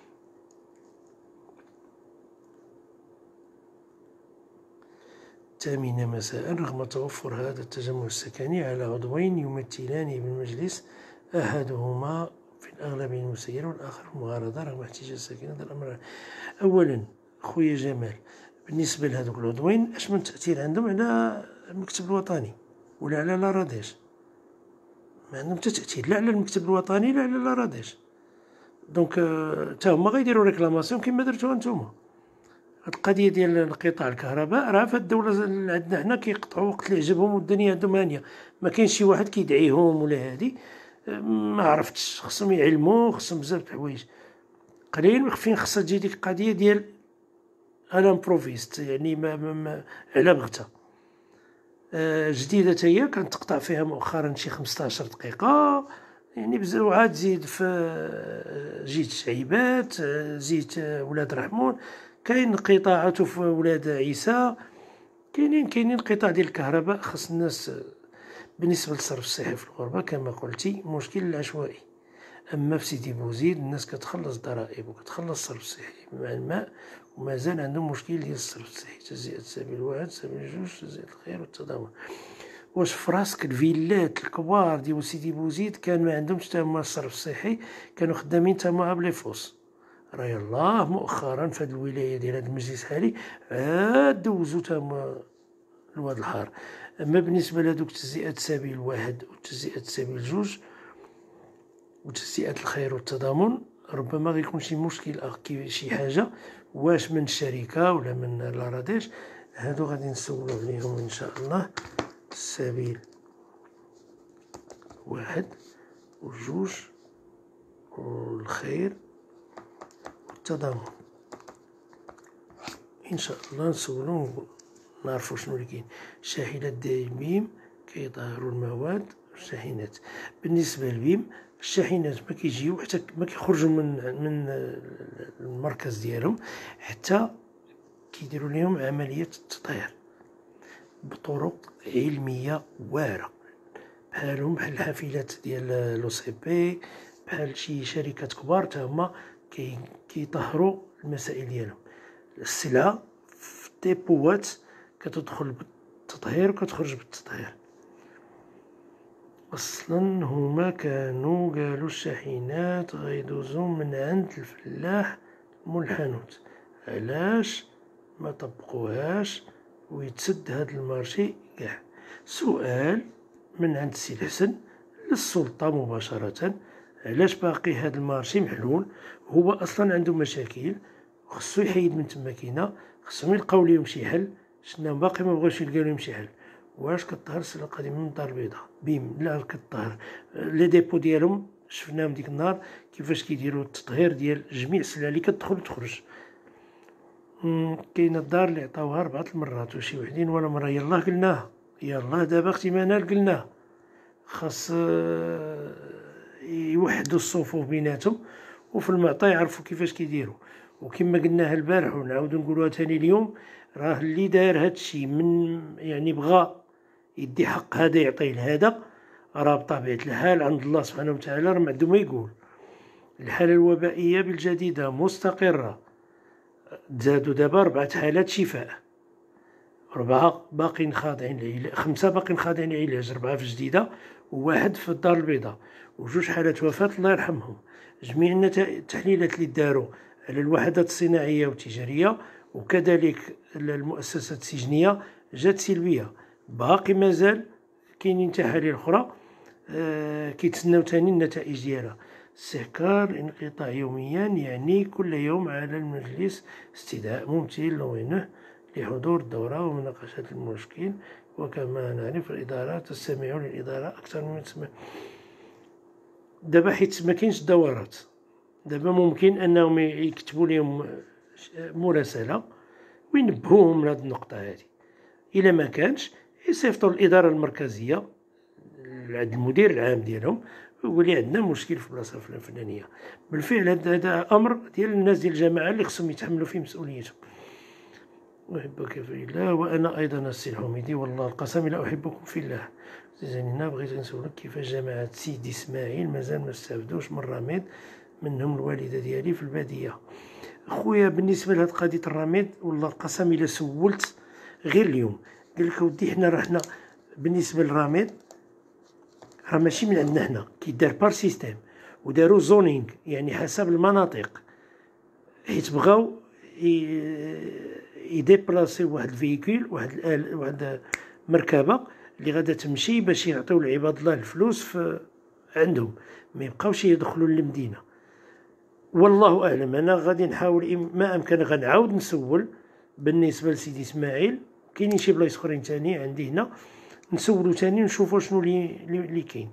الثامنة مساء، رغم توفر هذا التجمع السكني على عضوين يمثلان بالمجلس، أحدهما في الأغلب المسير والآخر المعارضة، رغم احتجاج الساكنة هذا الأمر. أولا خويا جمال، بالنسبة لهذوك العضوين اش من تأثير عندهم على المكتب الوطني ولا على لاراديش؟ ما عندهم حتى تأثير لا على المكتب الوطني لا على لاراديش. دونك تا هما غيديروا ريكلاماسيون كما درتوها نتوما. هاد القضيه ديال انقطاع الكهرباء راه في الدوله عندنا حنا كيقطعوا وقت اللي عجبهم والدنيا عندهم هانيه، ما كاينش شي واحد كيدعيهم ولا هادي. ما عرفتش، خصهم يعلموا، خصهم بزاف د الحوايج قليل فين خصها تجي ديك القضيه ديال انا امبروفيست، يعني ما على بغتا. جديده هي كانت تقطع فيها مؤخرا شي 15 دقيقه، يعني بزاف. وعاد زيد في جيت شعيبات، زيت ولاد رحمون، كاين قطاعات في ولاد عيسى، كاينين قطاع ديال الكهرباء. خاص الناس بالنسبه للصرف الصحي في الغربه كما قلتي مشكل العشوائي. اما في سيدي بوزيد الناس كتخلص ضرائب وكتخلص الصرف الصحي مع الماء، ومازال عندهم مشكل ديال الصرف الصحي. تجزئة سبيل واحد، سبيل جوج، تجزئة الخير والتضامن. واش في راسك الفيلات الكبار ديال سيدي بوزيد كان ما عندهمش حتى هما الصرف الصحي، كانوا خدامين حتى هما بلي فوس. راه يلاه مؤخرا في هذه الولايه ديال هذا المجلس الحالي عاد دوزو حتى هما الواد الحار. اما بالنسبه لهذوك تجزئة سبيل واحد وتجزئة سبيل جوج وتجزئة الخير والتضامن، ربما غيكون شي مشكل شي حاجه واش من الشركه ولا من لاراديش. هادو غادي نسولو عليهم ان شاء الله. السبيل واحد وجوج والخير والتضامن ان شاء الله نسولو نعرفو شنو اللي كاين. الشاحنات ديال بيم كيطهروا المواد والشاحنات. بالنسبه لبيم الشاحنات ما كيجيو حتى ما كيخرجوا من المركز ديالهم حتى كيديروا لهم عمليه التطهير بطرق علميه واعره، بحال الحافلات ديال لو سي بي، بحال شي شركات كبار حتى هما كيطهروا المسائل ديالهم. السلعه في ديبوات كتدخل بالتطهير وكتخرج بالتطهير. اصلا هما كانوا قالوا الشاحنات غيدوزو من عند الفلاح مول الحانوت، علاش ما طبقوهاش ويتسد هاد المارشي كاع؟ سؤال من عند السي الحسن للسلطه مباشره، علاش باقي هاد المارشي محلول؟ هو اصلا عنده مشاكل وخصو يحيد من تما كاينه، خصهم يلقاو ليهم شي حل. شنا باقي ما بغاوش يلقاو ليهم شي حل. واش كطهر السلعه القديمه من الدار البيضاء بيم؟ لا كطهر. لي ديبو ديالهم شفناهم ديك النهار كيفاش كيديروا التطهير ديال جميع السلع اللي كتدخل وتخرج. كاينه الدار اللي عطاوها 4 المرات وشي وحدين ولا مره. يلاه قلناها، يلاه دابا اختي منال قلناها، خاص يوحدوا الصفوف بيناتهم وفي المعطى يعرفوا كيفاش كيديروا. وكما قلناها البارح ونعاودوا نقولوها ثاني اليوم، راه اللي دار هادشي من يعني بغى يدي حق هذا يعطيه لهذا، راه بطبيعة الحال عند الله سبحانه وتعالى راه ما عنده ما يقول. الحالة الوبائية بالجديدة مستقرة، تزادوا دابا 4 حالات شفاء، 4 باقين خاضعين للعلاج، 5 باقين خاضعين للعلاج، 4 في جديدة وواحد في الدار البيضاء، و2 حالات وفاة الله يرحمهم. جميع التحليلات اللي داروا على الوحدات الصناعية والتجارية وكذلك المؤسسات السجنية جات سلبية. باقي مازال كاينين تحاليل أخرى كيتسناو تاني النتائج ديالها. استحقار الانقطاع يوميا، يعني كل يوم على المجلس استدعاء ممثل لوينه لحضور الدورة ومناقشة المشكل، وكما نعرف الإدارات تستمع للإدارة أكثر مما تسمع. دابا حيت ما كاينش دورات، دابا ممكن أنهم يكتبوا لهم مراسلة وينبهوهم لهاد النقطة هذه. إلا ما كانش يصيفطوا الإدارة المركزية عند المدير العام ديالهم ويقول لي عندنا مشكل في البلاصه الفلانيه. بالفعل هذا امر ديال الناس ديال الجماعه اللي خصهم يتحملوا فيه مسؤوليتهم. احبك في الله وانا ايضا السي الحميدي، والله القسم لا احبكم في الله. زينينا بغيت نسولك كيفاش جماعه سيدي اسماعيل مازال ما استافدوش من الرميد، منهم الوالده ديالي في الباديه. خويا بالنسبه لهاد قضيه الرميد والله القسم الا سولت غير اليوم قال لك ودي حنا رحنا بالنسبه للرميد راه ماشي من عندنا حنا، كيدار بار سيستيم وداروا زونينغ يعني حسب المناطق، حيت بغاو يديبلاسيو واحد الفيكول واحد مركبه اللي غادا تمشي باش يعطيو لعباد الله الفلوس في عندهم، ما يبقاوش يدخلوا للمدينه. والله اعلم، انا غادي نحاول ما امكن غنعاود نسول بالنسبه لسيدي اسماعيل. كاينين شي بلايص اخرين ثاني عندي هنا نسولو تاني نشوفو شنو اللي كاين.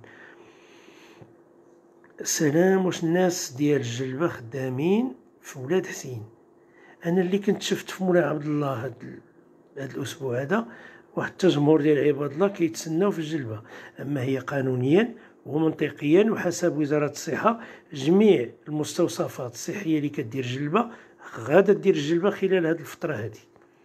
السلام، واش الناس ديال الجلبة خدامين في ولاد حسين؟ انا اللي كنت شفت في مولاي عبد الله هاد الاسبوع هذا واحد التجمهور ديال عباد الله كيتسناو في الجلبة، اما هي قانونيا ومنطقيا وحسب وزارة الصحة جميع المستوصفات الصحية اللي كدير الجلبة غادا دير الجلبة خلال هاد الفترة هذه.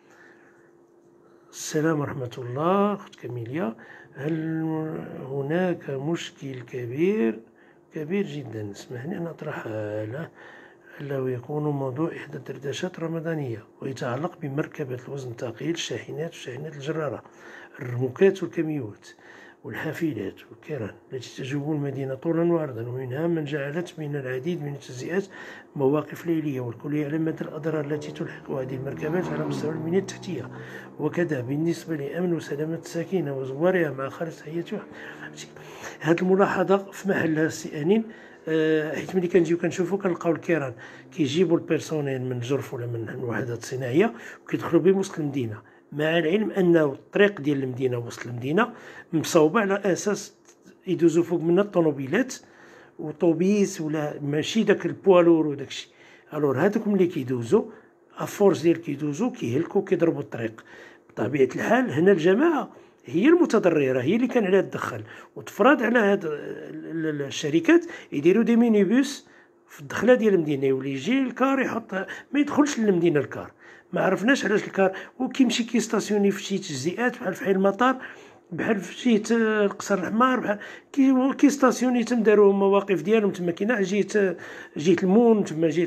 السلام ورحمة الله. أخت كاميليا، هل هناك مشكل كبير جدا اسمحني أن أطرحها له، ألا يكون موضوع إحدى الدردشات الرمضانية ويتعلق بمركبة الوزن الثقيل، الشاحنات وشاحنات الجرارة، الرموكات والكاميوات والحافلات والكيران التي تجوب المدينة طولا وعرضا، ومنها من جعلت من العديد من التجزئات مواقف ليلية، والكل يعلم مدى الأضرار التي تلحق هذه المركبات على مستوى البنية التحتية، وكذا بالنسبة لأمن وسلامة الساكنة وزوارها مع خالص تحياتها. هذه الملاحظة في محلها السي أنين، حيت ملي كنجيو كنشوفو كنلقاو الكيران كيجيبوا البيرسونيل من الجرف ولا من الوحدات الصناعية وكيدخلوا بهم وسط المدينة، مع العلم أنه الطريق ديال المدينة وسط المدينة مصوبة على أساس يدوزو فوق منها الطوموبيلات وطوبيس ولا ماشي داك البوالور وداكشي. الور هذوك ملي كيدوزو افورس ديال كيدوزو كيهلكو كيضربوا الطريق. بطبيعة الحال هنا الجماعة هي المتضررة، هي اللي كان عليها تدخل، وتفرض على هاد الشركات يديروا دي مينيبوس في الدخله ديال المدينه، يولي يجي الكار يحط ما يدخلش للمدينه الكار. ما عرفناش علاش الكار وكيمشي كيستاسيوني في شي تجزئات بحال في حي المطار، بحال في شي القصر الحمار، بحال كيستاسيوني تم داروا مواقف ديالهم تما. كاينه جهه المون تما، جهه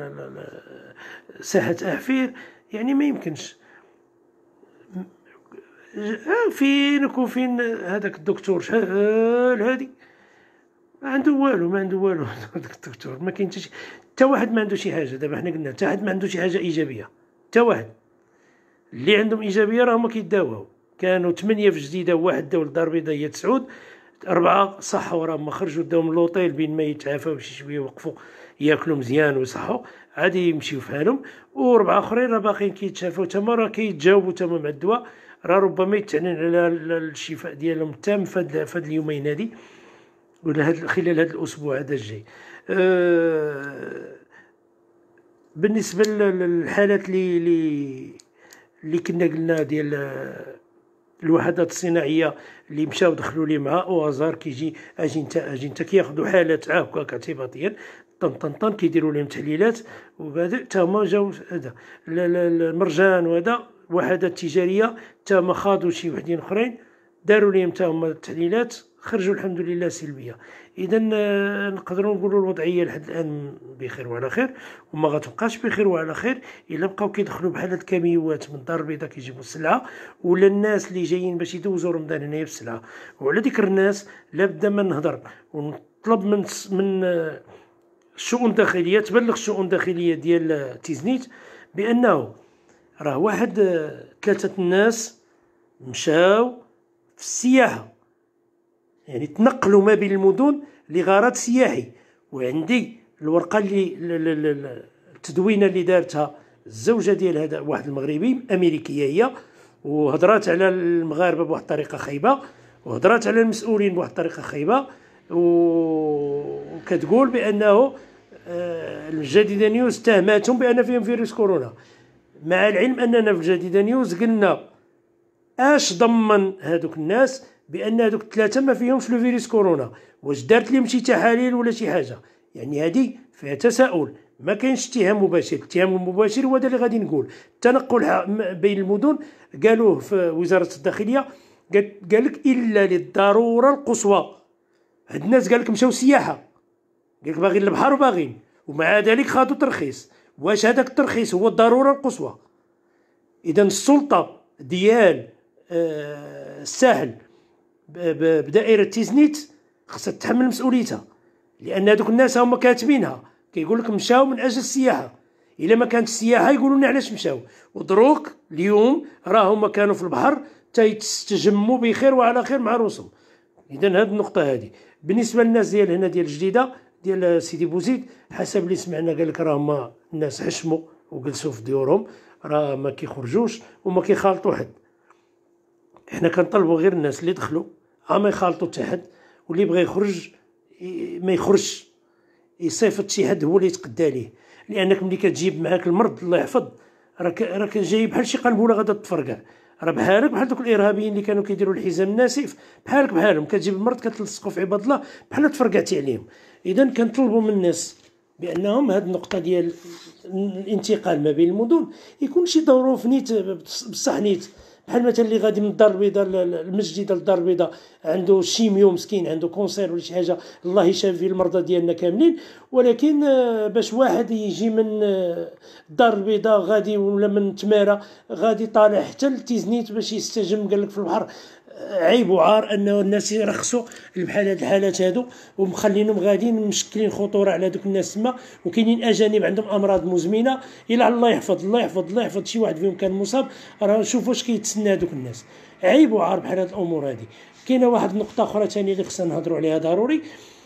ساحه احفير، يعني ما يمكنش. فين يكون فين هذاك الدكتور شحال هادي ما عنده والو هذاك الدكتور ما كاين حتى واحد ما عنده شي حاجه. دابا حنا قلنا حتى واحد ما عنده شي حاجه ايجابيه، حتى واحد. اللي عندهم ايجابيه راهم كيداواو. كانوا 8 في جديده وواحد داو للدار البيضاء هي تسعود، 4 صحوا راهم خرجوا داهم لوطيل بين ما يتعافاو شي شويه وقفوا ياكلوا مزيان ويصحوا عادي يمشيو في حالهم، و4 اخرين راه باقيين كيتشافوا تما، راه كيتجاوبوا تما مع الدواء، راه ربما يتعنن على الشفاء ديالهم تام في هاد اليومين هادي ولا خلال هذا الاسبوع هذا الجاي. بالنسبه للحالات اللي كنا قلنا ديال الوحدات الصناعيه اللي مشاو دخلوا لي مع اوازار كيجي اجنتا كياخذوا حالات هكاك اعتباطيا طن كيديروا لهم تحليلات، وبعد حتى هما جاو هذا المرجان وهذا وحدات تجاريه تا ما خاضوا شي وحدين اخرين داروا لهم تا هما التحليلات خرجوا الحمد لله سلبيه. اذا نقدروا نقولوا الوضعيه لحد الان بخير وعلى خير، وما غتبقاش بخير وعلى خير الا بقاو كيدخلوا بحال هاد الكميوات من الدار البيضاء كيجيبوا السلعه، ولا الناس اللي جايين باش يدوزوا رمضان هنايا بالسلعه. وعلى ذكر الناس لابد ما نهضر ونطلب من الشؤون الداخليه تبلغ الشؤون الداخليه ديال تيزنيت بانه راه واحد 3 الناس مشاو في السياحه، يعني تنقلوا ما بين المدن لغرض سياحي. وعندي الورقه اللي التدوينه اللي دارتها الزوجه ديال هذا واحد المغربي امريكيه هي، وهضرات على المغاربه بواحد الطريقه خايبه، وهضرات على المسؤولين بواحد الطريقه خايبه، وكتقول بانه الجديده نيوز اتهمتهم بان فيهم فيروس كورونا، مع العلم اننا في الجديده نيوز قلنا اش ضمن هذوك الناس بان هذوك 3 ما فيهمش لو فيروس كورونا، واش دارت لهم شي تحاليل ولا شي حاجه؟ يعني هذه فيها تساؤل، ما كاينش اتهام مباشر. الاتهام المباشر هو هذا اللي غادي نقول. التنقل بين المدن قالوه في وزاره الداخليه، قال لك الا للضروره القصوى. هاد الناس قال لك مشاو سياحه، قال لك باغيين البحر وباغيين، ومع ذلك خاضوا ترخيص. واش هذاك الترخيص هو الضروره القصوى؟ اذا السلطه ديال الساحل بدائره تيزنيت خاصها تتحمل مسؤوليتها، لان هذوك الناس هما كاتبينها كيقول لك مشاو من اجل السياحه. الا ما كانتش السياحه يقولوا لنا علاش مشاو. ودروك اليوم راه هما كانوا في البحر تيستجموا بخير وعلى خير مع روسهم. اذا هذه النقطه هذه بالنسبه للناس ديال هنا ديال الجديده ديال سيدي بوزيد، حسب اللي سمعنا قال لك راه هما الناس حشموا وجلسوا في ديورهم، راه ما كيخرجوش وما كيخالطوا حد. احنا كنطلبوا غير الناس اللي دخلوا ما يخالطوا حتى حد، واللي بغى يخرج ما يخرجش، يصيفط شي حد هو اللي يتقدى ليه. لانك ملي كتجيب معاك المرض الله يحفظ راك جاي بحال شي قنبله غادا تفرقع، راه بحالك بحال دوك الارهابيين اللي كانوا كيديروا الحزام الناسف، بحالهم كتجيب المرض كتلصقوا في عباد الله بحال تفرقعتي عليهم. اذا كنطلبوا من الناس بانهم هذه النقطه ديال الانتقال ما بين المدن يكون شي ظروف نيت بصح نيت، بحال مثلا اللي غادي من الدار البيضاء المسجد للدار البيضاء عنده شيميو مسكين عنده كونسير ولا شي حاجه، الله يشافي المرضى ديالنا كاملين. ولكن باش واحد يجي من الدار البيضاء غادي ولا من تماره غادي طالع حتى لتيزنيت باش يستجم قال لك في البحر، عيب وعار انه الناس يرخصوا بحال هاد الحالات هادو ومخلينهم غاديين مشكلين خطوره على دوك الناس تما. وكاينين اجانب عندهم امراض مزمنه، الا الله يحفظ الله يحفظ الله يحفظ شي واحد فيهم كان مصاب، راه شوفوا واش كيتسنى دوك الناس. عيب وعار بحال هاد الامور هادي. كاينه واحد النقطه اخرى ثانيه اللي خصنا نهضروا عليها ضروري.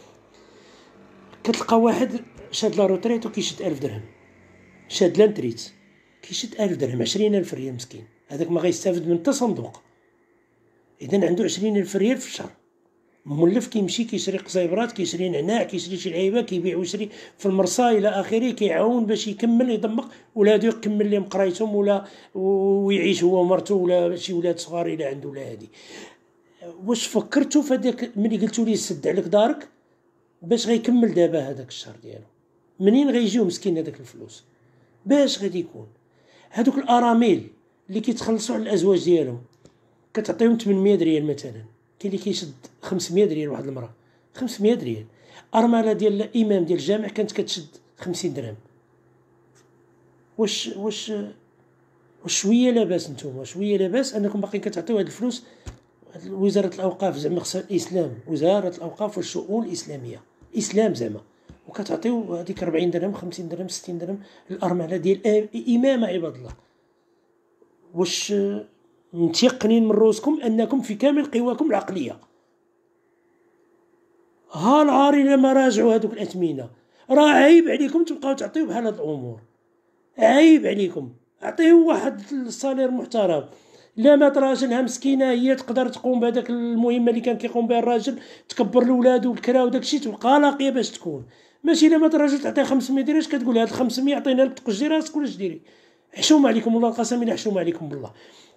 كتلقى واحد شاد لا روتريت وكيشد 1000 درهم، شاد لانتريت كيشد 1000 درهم 20000 ريال مسكين، هذاك ما غيستافد من حتى صندوق. اذا عنده 20000 ريال في الشهر مولف، كيمشي كيشري قزيبرات كيشري نعناع كيشري شي لعيبه كيبيع ويشري في المرصا الى اخره، كيعاون باش يكمل يضمق ولادو يكمل لهم قرايتهم ولا ويعيش هو ومرته ولا شي ولاد صغار الى عنده ولا هادي. واش فكرتوا في هذاك ملي قلتوا لي سد عليك دارك باش غيكمل دابا هذاك الشهر ديالو؟ منين غيجيو مسكين هذاك الفلوس؟ باش غادي يكون هذوك الارامل اللي كيتخلصوا على الازواج ديالهم كتعطيهم 800 ريال مثلا، كاين اللي كيشد 500 ريال واحد المراه 500 ريال. ارمله ديال الامام ديال الجامع كانت كتشد 50 درهم. واش شويه لاباس نتوما، شويه لاباس انكم باقيين كتعطيو هاد الفلوس؟ وزاره الاوقاف زعما خصها الاسلام، وزاره الاوقاف والشؤون الاسلاميه اسلام زعما، وكتعطيو هذيك 40 درهم 50 درهم 60 درهم الارمله ديال امامه عباد الله. واش متيقنين من روسكم انكم في كامل قواكم العقليه؟ ها العار الا ما راجعوا هذوك الاثمنه، راه عيب عليكم تبقاو تعطيو بحال هاد الامور، عيب عليكم. عطيو واحد الصالير محترم، لا مات راجلها مسكينه هي تقدر تقوم بهذاك المهمه اللي كان كيقوم بها الراجل، تكبر الاولاد والكرا وداك الشيء تبقى لاقيه باش تكون. ماشي لا مات راجل تعطيه 500 درهم كتقول هاد ال 500 عطينا لك تقجي راسك ولا ديري. حشومه عليكم والله القسم الا حشومه عليكم بالله.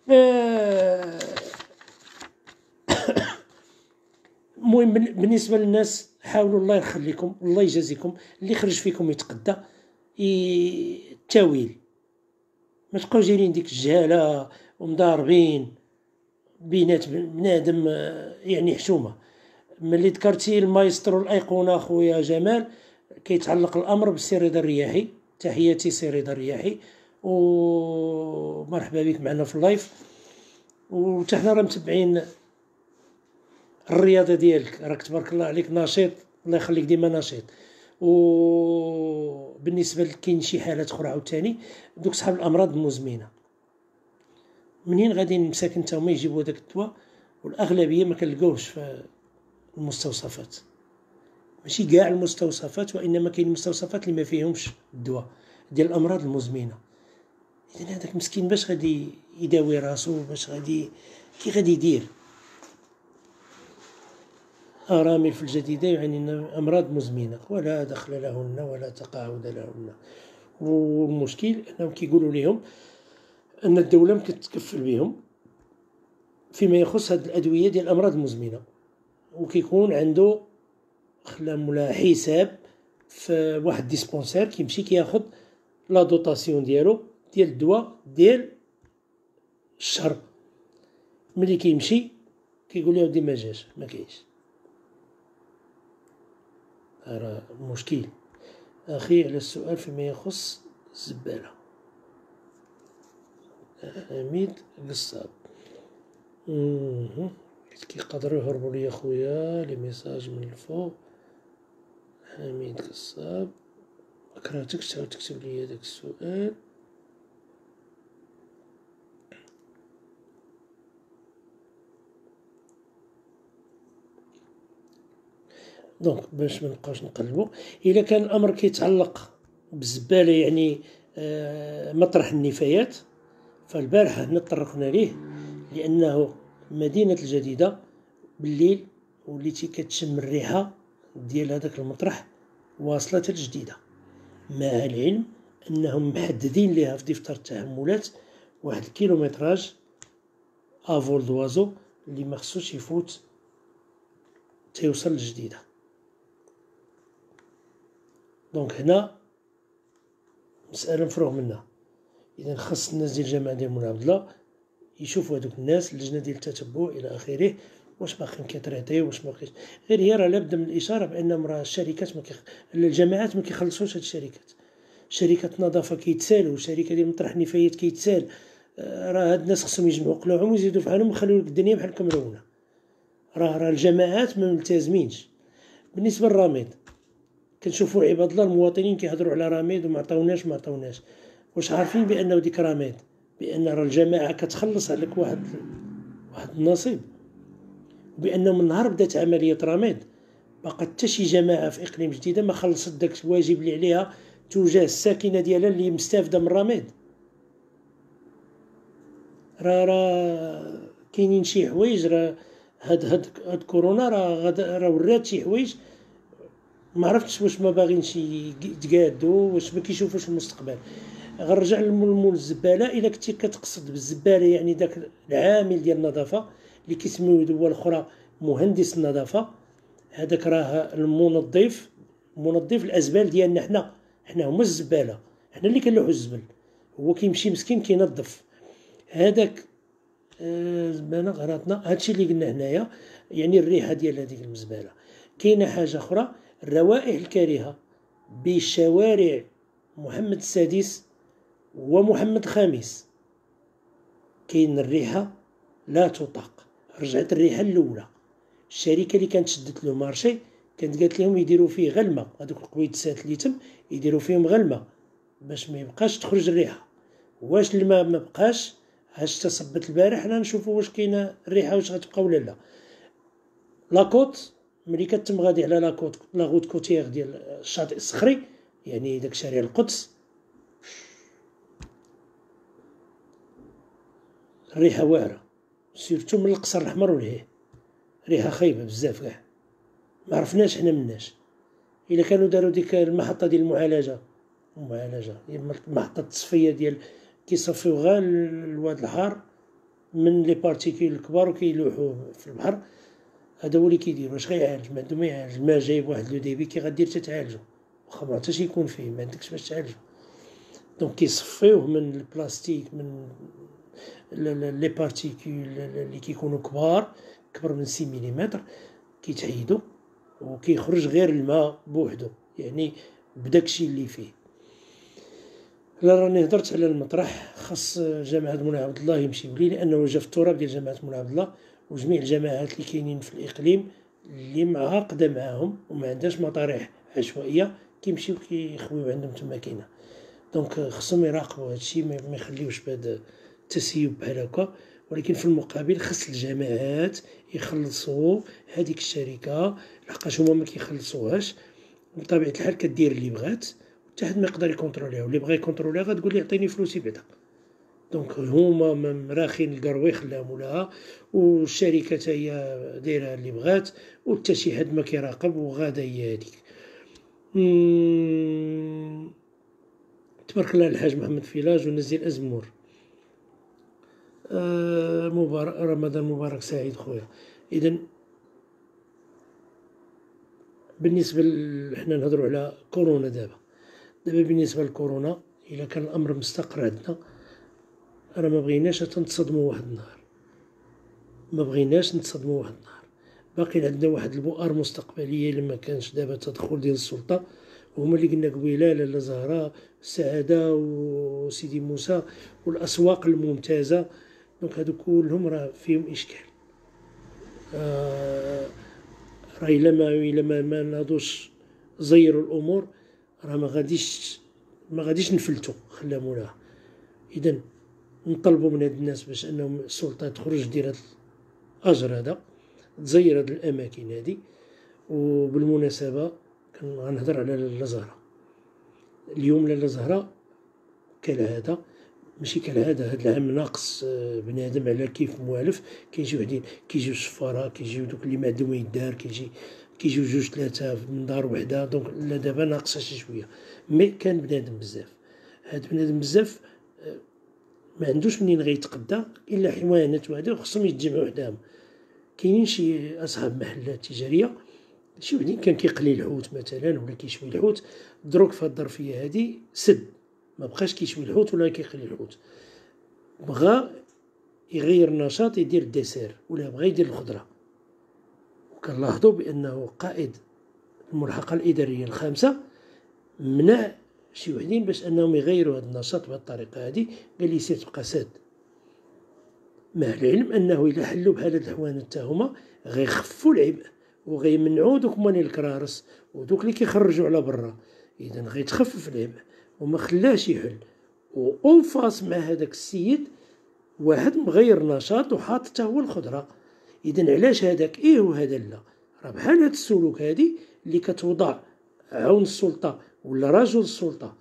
المهم بالنسبه للناس حاولوا الله يخليكم الله يجازيكم، اللي خرج فيكم يتقدى التاويل ما تبقاوش دايرين ديك الجهالة ومضاربين بينات بنادم يعني حشومة. ملي ذكرتي المايسترو الأيقونة خويا جمال، كيتعلق الأمر بالسي رضا الرياحي. تحياتي سي رضا الرياحي، ومرحبا بك معنا في اللايف. وتا حنا راه متبعين الرياضة ديالك، راك تبارك الله عليك نشيط، الله يخليك ديما نشيط. وبالنسبة كاين شي حالات أخرى عاوتاني دوك صحاب الأمراض المزمنة، منين غادي المساكن تا هما يجيبوا داك الدواء؟ والأغلبية ما كنلقاوش في المستوصفات، ماشي كاع المستوصفات، وإنما كاين المستوصفات اللي ما فيهمش الدواء ديال الأمراض المزمنة. إذن هذاك مسكين باش غادي يداوي راسو؟ باش غادي كي غادي يدير؟ أرامل في الجديدة يعانين أمراض مزمنة ولا دخل لهن ولا تقاعد لهن. والمشكل أنهم كيقولوا لهم أن الدولة مكتكفل بهم فيما يخص هذه الأدوية ديال الأمراض المزمنة، وكيكون عنده خلا حساب في واحد ديسبونسير، كيمشي كياخد لا دوطاسيون ديالو ديال الدواء ديال الشهر. ملي كيمشي كيقول له ودي ما جاش، ما كاينش. راه مشكل. أخي على السؤال فيما يخص الزبالة، حميد قصاب. كيقدروا يهربوا لي خويا لي ميساج من الفوق. حميد قصاب، مكرهتكش تعاود تكتب لي هداك السؤال. دونك باش منبقاوش نقلبو، إلا كان الأمر كيتعلق بالزبالة يعني مطرح النفايات، فالبارحة حنا طرقنا ليه، لأنه مدينة الجديدة بالليل وليتي كتشم الريحة ديال هذاك المطرح واصلة الجديدة، مع العلم أنهم محددين ليها في دفتر التحملات واحد الكيلومتراج افول دوازو اللي مخصوش يفوت تيوصل للجديدة. دونك هنا مسألة مفروغ منها. إذا خاص الناس ديال الجامعة ديال مولاي عبد الله يشوفوا هذوك الناس، اللجنة ديال التتبع إلى آخره، واش باقيين كيتريطيو واش باقيش. غير هي راه لابد من الإشارة بأنهم راه الشركات الجامعات ما كيخلصوش هاد الشركات. شركة نظافة كيتسالوا، شركة ديال مطرح النفايات كيتسال. راه هاد الناس خصهم يجمعوا قلاعهم ويزيدوا في حالهم ويخليو لك الدنيا بحال كمرونة. راه الجامعات ما ملتزمينش. بالنسبة للرميد، كنشوفوا عباد الله المواطنين كيهضروا على رميد وما عطاوناش. واش عارفين بأنه ديك رميد بأن راه الجماعة كتخلص عليك واحد النصيب، بأنه من نهار بدات عملية رميد باقا حتى شي جماعة في إقليم جديدة ما خلصت داك الواجب اللي عليها تجاه الساكنة ديالها اللي مستافدة من رميد. راه كاينين شي حوايج، راه هاد كورونا راه ورات شي حوايج ما عرفتش واش ما باغينش يتقادوا، واش ما كيشوفوش المستقبل. غنرجع للمول الزباله. الا كنتي كتقصد بالزباله يعني داك العامل ديال النظافه اللي كيسميوه دول اخرى مهندس النظافه، هذاك راه المنظف الازبال ديالنا. حنا هما الزباله، حنا اللي كنلوحوا الزبل، هو كيمشي مسكين كينظف هذاك زباله غراضنا. هادشي اللي قلنا هنايا يعني الريحه ديال هذيك المزبله. كاينه حاجه اخرى، الروائح الكريهه بشوارع محمد السادس ومحمد الخامس، كاين الريحه لا تطاق. رجعت الريحه الاولى، الشركه اللي كانت شدت له مارشي كانت قالت لهم يديروا فيه غلمه، هذوك القويتسات اللي تم يديروا فيهم غلمه باش ما يبقاش تخرج الريحه. واش الماء ما بقاش، هاش تصبت البارح، حنا نشوفوا واش كاينه الريحه واش غتبقى ولا لا. لاكوت ملي كتم غادي على لاكوت لاغوت كوتيير ديال الشاطئ الصخري، يعني داك شارع القدس، الريحه واعره، سيرتو من القصر الاحمر ولهيه ريحه خايبه بزاف كاع، ما عرفناش حنا مناش. الا كانوا داروا ديك المحطه ديال المعالجه محطه التصفيه ديال كيصفيو غير الواد الحار من لي بارتيكول الكبار وكيلوحوه في البحر. هذا هو اللي كيدير. واش غيعالج؟ ما عندو ما يعالج. الماء جايب واحد لو ديبي كي غدير تتعالجو، واخا ما عرفتش يكون فيه ما عندكش باش تعالجو. دونك كيصفيوه من البلاستيك، من لي بارتيكول اللي كيكونوا كبر من 6 ملم، كيتحيدوا وكيخرج غير الماء بوحدو، يعني بداكشي اللي فيه. لا راني هضرت على المطرح، خاص جامعة مولاي عبد الله يمشيو ليه، لأنه جا في التراب ديال جامعة مولاي عبد الله، وجميع الجامعات اللي كاينين في الإقليم اللي معاقدة معاهم وما عندهاش مطارح عشوائية كيمشيو كيخويو عندهم تما كاينة. دونك خصهم يراقبوا هادشي، ما يخليوش بهذا التسيب بحال هكا. ولكن في المقابل خص الجامعات يخلصوا هذيك الشركة، لحقاش هما ما كيخلصوهاش. بطبيعة الحال كدير اللي بغات، حتى حد ما يقدر يكونتروليها، واللي بغا يكونتروليها غتقول لي عطيني فلوسي بعدا. دونك هما مراخين القرويخ لا مولاها، والشركة حتى هي دايره اللي بغات، وحتى شي حد ما كيراقب، وغادا هي هذيك. تبارك الله الحاج محمد فيلاج والناس ديال أزمور. رمضان مبارك سعيد خويا. إذن بالنسبة حنا نهضروا على كورونا دابا بالنسبة لكورونا، إلا كان الأمر مستقر عندنا، راه ما بغيناش تنتصدموا واحد النهار، ما بغيناش نتصدموا واحد النهار. باقي عندنا واحد البؤر مستقبلية لما كانش دابا التدخل ديال السلطة، وهما اللي قلنا قبيله لاله زهراء، السعادة وسيدي موسى والأسواق الممتازة. دونك هادو كلهم راه فيهم إشكال. راه إلا ما ناضوش زيروا الأمور، راه ما غاديش نفلتو خلا مولاها. إذن نطلبوا من هاد الناس باش أنهم السلطة تخرج دير هاد الأجر هذا، تزير هاد الأماكن هادي. وبالمناسبة غنهضر على لاله زهراء. اليوم لاله زهراء كالعادة، ماشي كالعادة، هاد العام ناقص بنادم على كيف موالف. كاين شي وحدين كيجيو السفارة، كيجيو دوك اللي ما عندهم يدار، كيجيو 2 3 من دار وحدة. دونك لا دابا ناقصة شي شوية، مي كان بنادم بزاف. هاد بنادم بزاف ما عندوش منين غيتقدى إلا حيوانات وهذا، وخصهم يتجمعوا وحدهم. كاينين شي أصحاب محلات تجارية، شي وحدين كان كيقلي الحوت مثلا ولا كيشوي الحوت، دروك في هاد الظرفية هادي سد، ما بقاش كيشوي الحوت ولا كيقلي الحوت، بغا يغير النشاط، يدير الدسير ولا بغا يدير الخضرة. وكنلاحظوا بأنه قائد الملحقة الإدارية الخامسة منع شي وحدين باش أنهم يغيروا هذا النشاط بهذه الطريقة هذه، قال لي سير تبقى ساد، مع العلم أنه إلا حلوا بحال هاد الحوانت تا هما غيخفوا العبء، وغيمنعوا دوك ماني الكرارس ودوك اللي كيخرجوا على برا. إذا غيتخفف العبء وما خلاش يحل. وأوفاس مع هذاك السيد واحد مغير نشاط وحاط حتى هو الخضرة. إذا علاش هذاك وهذا لا؟ راه بحال هاد السلوك هادي اللي كتوضع عون السلطة ولا رجل السلطة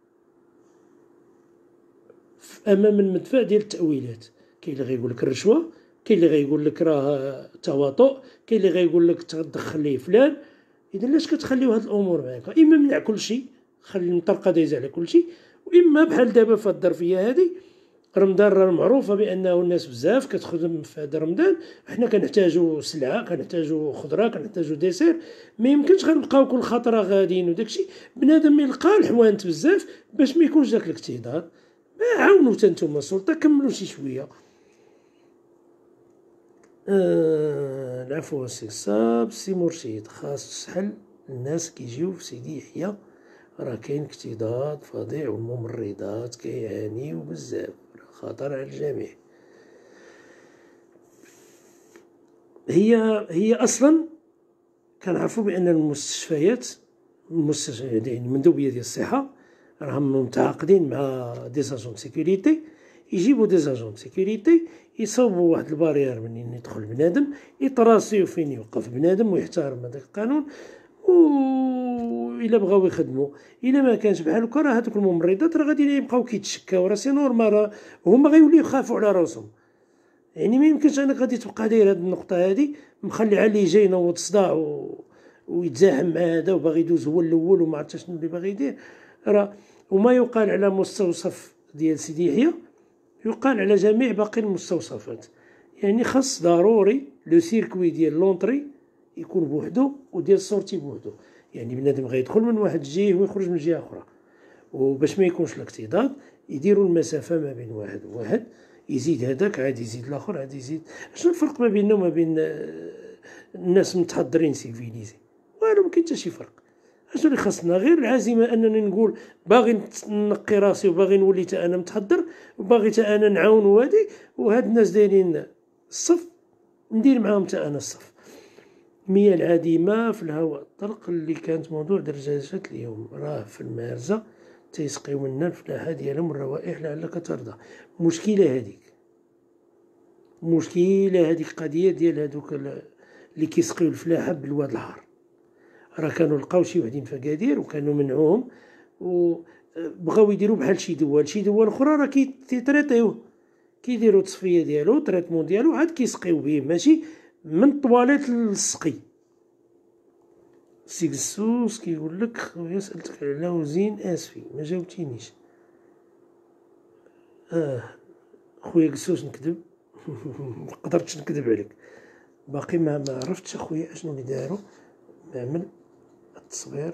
أمام المدفع ديال التأويلات. كاين اللي غيقول لك الرشوة، كاين اللي غيقول لك راه تواطؤ، كاين اللي غيقول لك تدخل ليه فلان. إذا لاش كتخليو هاد الأمور معاك؟ إما منع كل شيء، خلي المطرقة دايزة على كل شيء، وإما بحال دابا في الظرفية هادي. رمضان راه معروفة بأنه الناس بزاف كتخدم في هذا رمضان، حنا كنحتاجو سلعة، كنحتاجو خضرة، كنحتاجو ديسير. ما يمكنش غنبقاو كل خطرة غاديين وداكشي. بنادم يلقى الحوانت بزاف باش ما يكونش داك الاكتظاظ. ما عاونوا حتى نتوما السلطة، كملوا شي شوية. العفو السي صاب سي مرشد، خاص تسحل الناس كيجيو في سيدي يحيى، راه كاين اكتظاظ فظيع والممرضات كيعانيو بزاف، خطر على الجميع. هي اصلا كنعرفوا بان المستشفيات يعني المندوبيه ديال الصحه راهم متعاقدين مع دي زاجون سيكوريتي، يجيبوا دي زاجون سيكوريتي يصوبوا واحد البارير منين يدخل بنادم، يطراسيو فين يوقف بنادم ويحترم هذاك القانون. وإلا بغاو يخدموا، إلا ما كانش بحال هكا راه هذوك الممرضات راه غادي يبقاو كيتشكاو، راه سي نورمال، راه هما غيوليو يخافوا على راسهم. يعني ما يمكنش انك غادي تبقى داير هذه النقطه هذه مخلي على اللي جاي ينوض صداع ويتزاحم مع هذا وباغي يدوز هو الاول وما عرفتش شنو اللي باغي يدير. راه وما يقال على مستوصف ديال سيدي يحيى يقال على جميع باقي المستوصفات. يعني خاص ضروري لو سيركوي ديال لونطري يكون بوحدو وديال السورتي بوحدو. يعني بنادم غيدخل من واحد الجهه ويخرج من جهه اخرى، وباش ما يكونش الاكتضاد يديروا المسافه ما بين واحد وواحد، يزيد هذاك عاد يزيد الاخر عاد يزيد. شنو الفرق ما بيننا وما بين الناس متحضرين سيفيليزي؟ والو، ما كاين حتى شي فرق. اشنو اللي خاصنا؟ غير العزيمه انني نقول باغي نقي راسي وباغي نولي حتى انا متحضر وباغي حتى انا نعاون وهادي، وهاد الناس دايرين الصف ندير معاهم حتى انا الصف. المياه العديمه في الهواء الطلق اللي كانت موضوع دردشة اليوم راه في المارزه تيسقيو منا الفلاحه ديالهم الروائح لعلك ترضى. مشكله هذيك قضيه ديال هذوك اللي كيسقيو الفلاحه بالواد الحار. راه كانوا لقاو شي وحدين في اكادير وكانوا منعوهم وبغاو يديروا بحال شي دول اخرى راه كيتريطيوه، كيديروا التصفيه ديالو تريتمون ديالو عاد كيسقيو به، ماشي من الطواليت للسقي. سي قسوس كيقول لك خويا سالتك على وزين اسفي ما جاوبتينيش. خويا قسوس نكذب؟ مقدرتش نكذب عليك، باقي ما عرفتش اخويا اشنو اللي داروا. نعمل التصوير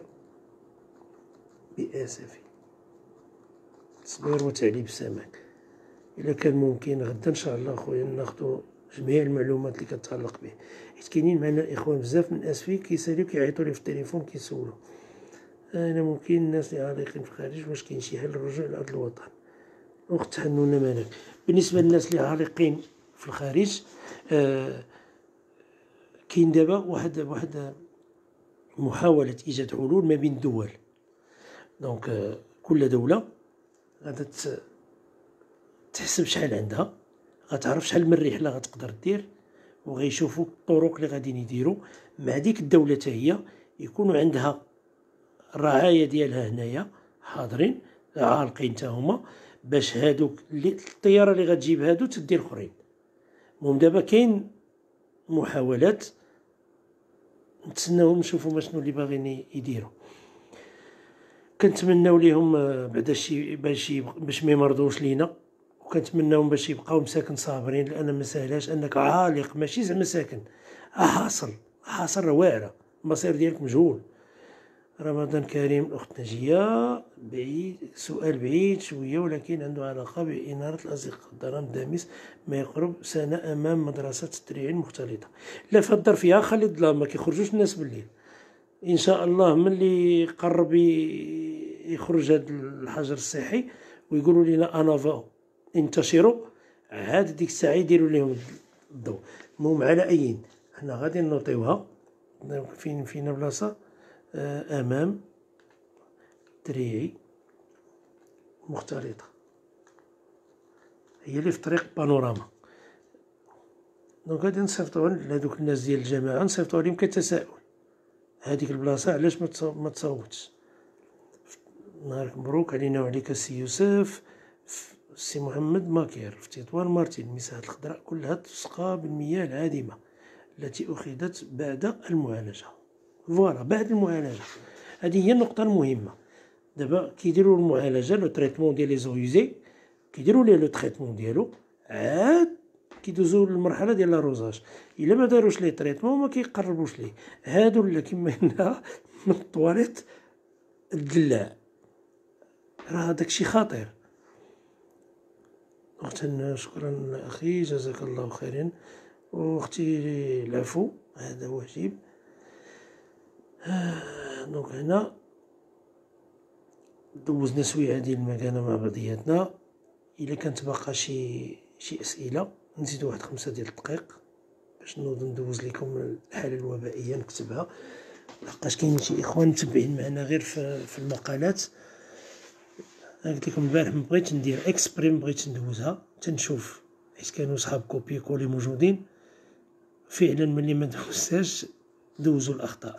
باسفي، تصوير وتعليب السمك. الا كان ممكن غدا ان شاء الله خويا ناخذ جميع المعلومات اللي كتعلق به، حيت كاينين معنا الاخوان بزاف من اسفي كيساليو كيعيطوا لي في التليفون كيسولوا انا ممكن الناس اللي عالقين في الخارج واش كاين شي حل للرجوع لارض الوطن. اخت حنونه مالك. بالنسبه للناس اللي عالقين في الخارج كاين دابا واحد محاوله ايجاد حلول ما بين الدول. دونك كل دوله غادا تحسب شحال عندها، غتعرف شحال من رحله غتقدر دير، وغيشوفوا الطرق اللي غاديين يديروا مع ديك الدوله حتى هي يكونوا عندها الرعايه ديالها هنايا حاضرين عالقين حتى هما، باش هادوك الطياره اللي غتجيب هادو تدي الاخرين. المهم دابا كاين محاولات نتسناوهم نشوفوا شنو اللي باغيين يديروا. كنتمناو ليهم بعدا شي باش ما يمرضوش لينا، وكنتمناهم باش يبقاو مساكن صابرين، لان ما ساهلاش انك عالق ماشي زعما ساكن حاصل راه واعره، المصير ديالك مجهول. رمضان كريم الاخت نجيه. بعيد سؤال بعيد شويه ولكن عنده علاقه باناره الازقه. الظلام دامس ما يقرب سنه امام مدرسه الترعين المختلطه. لا في الدار فيها خلي الظلام ما كيخرجوش الناس بالليل ان شاء الله. ملي قرب يخرج هذا الحجر الصحي ويقولوا لنا انافا انتشروا، عاد ديك الساعه يديروا لهم الضوء. المهم على اي حنا غادي نوطيوها. فينا بلاصه امام تريعي مختلطه، هي اللي في طريق بانوراما. دونك غادي نصيفطوها لهذوك الناس ديال الجماعه، نصيفطوها لهم كتساؤل هذيك البلاصه علاش ما تصوتش. نهارك مبروك علينا وعليك السي يوسف. السي محمد ماكير في تطوان مارتين. المساحات الخضراء كلها تسقى بالمياه العادمه التي اخذت بعد المعالجه. فوالا بعد المعالجه، هذه هي النقطه المهمه. دابا كيديروا المعالجه لو تريتمون ديال لي زويزي، كيديروا ليه لو تريتمون ديالو، عاد كيدوزو للمرحله ديال لاروزاج. الا ما داروش ليه تريتمون ما كيقربوش ليه. هادو اللي كما قلنا من الطواليت الدلاع، راه داكشي خطير. اختنا شكرا اخي جزاك الله خيرا، واختي العفو هذا واجب. دونك هنا دوزنا سويعه ديال المكانه مع بعضياتنا. الا كانت باقا شي اسئله نزيد واحد 5 ديال الدقائق باش نوض ندوز لكم الحاله الوبائيه نكتبها، لحقاش كاين شي اخوان متبعين معنا غير في المقالات. قلت لكم البارح ما بغيتش ندير اكسبريم، بغيت ندوزها تنشوف حيت كانوا صحاب كوبي كولي موجودين فعلا. ملي ما دوزتهاش دوزوا الاخطاء.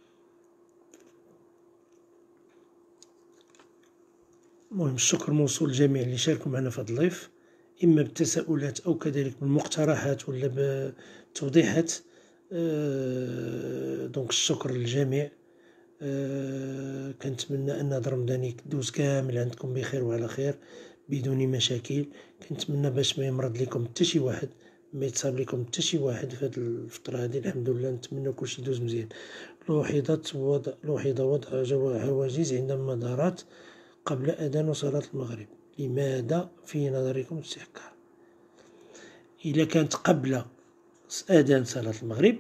المهم الشكر موصول للجميع اللي شاركوا معنا في هذا اللايف، اما بالتساؤلات او كذلك بالمقترحات ولا بالتوضيحات. دونك الشكر للجميع. كنتمنى ان هذا رمضان يدوز كامل عندكم بخير وعلى خير بدون مشاكل. كنتمنى باش ما يمرض لكم حتى شي واحد، ما يتصاب لكم حتى شي واحد في هذه الفتره هذه. الحمد لله نتمنى كلشي يدوز مزيان. لوحظ وضع حواجز عند المدارات قبل أذان صلاة المغرب، لماذا في نظركم الاستحقاق؟ إذا كانت قبل أذان صلاة المغرب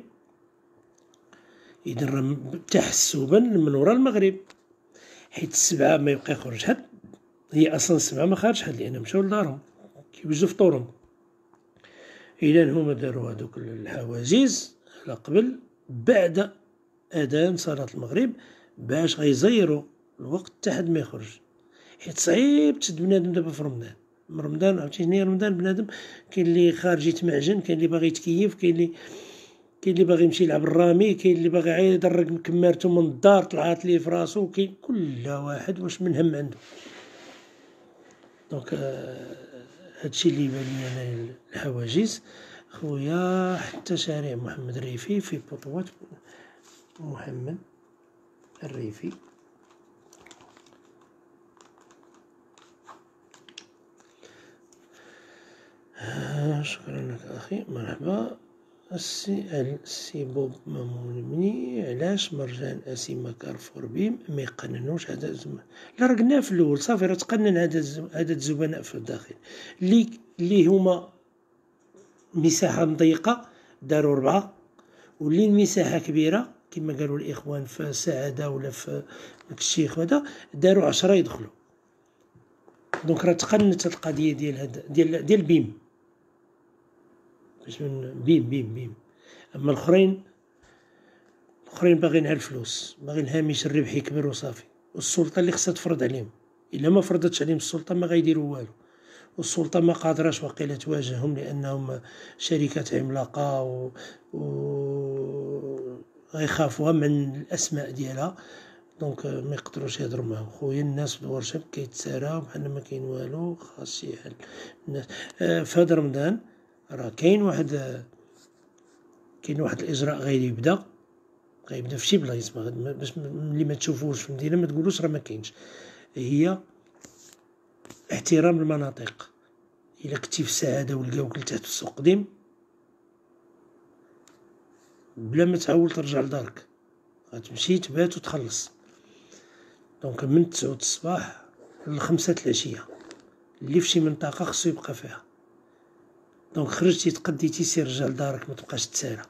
إذا راه تحسبا من وراء المغرب، حيت 7 ما يبقى يخرج حد، هي أصلا 7 ما خرج حد لأن مشاو لدارهم كيوجدوا فطورهم. إذا هما داروا هذوك الحواجز على قبل بعد أذان صلاة المغرب باش غيزيروا الوقت حتى حد ما يخرج، حيت صعيب تشد بنادم دابا في رمضان عرفتي شنو هي رمضان؟ بنادم كاين اللي خارج يتمعجن، كاين اللي باغي يتكيف، كاين اللي باغي يمشي يلعب الرامي، كاين اللي باغي عاد يدرك كمارته من الدار طلعت ليه في راسو، كاين كل واحد واش من هم عنده. دونك هادشي اللي يبان لي انا الحواجز خويا. حتى شارع محمد الريفي في بطوات محمد الريفي. شكرا لك أخي، مرحبا. السي بوب مامون بني، علاش مرجان أسيما كارفور بيم ما يقننوش عدد الزبناء؟ لا راه قلنا في الأول صافي، راه تقنن عدد الزبناء في الداخل اللي هما مساحة مضيقة داروا 4، واللي المساحة كبيرة كما قالوا الإخوان في سعادة ولا في الشيخ هذا داروا 10 يدخلوا. دونك راه تقنت القضية ديال بيم، باش من بيم. اما الاخرين باغيين على الفلوس، باغي الهامش الربحي يكبر وصافي، والسلطه اللي خصها تفرض عليهم، الا ما فرضتش عليهم السلطه ما غيديروا والو، والسلطه ما قادراش واقيلا تواجههم لانهم شركات عملاقه و غيخافوها من الاسماء ديالها. دونك ما يقدروش يهضروا معاهم. خويا الناس في الورشة كيتساراو بحال ما كاين والو، خاص شي حل. الناس في هذا رمضان راه كاين واحد الاجراء غيبدا في شي بلايص باش ملي ما تشوفوش في المدينه ما تقولوش راه ما كاينش. هي احترام المناطق. الا كنتي في السعاده ولقاوك لتحت السوق قديم بلا ما تعول ترجع لدارك، غتمشي تبات وتخلص. دونك من 9 الصباح ل5 العشيه اللي في شي منطقه خصو يبقى فيها. دونك خرجتي تقديتي سير رجع لدارك، ما تبقاش تسارى.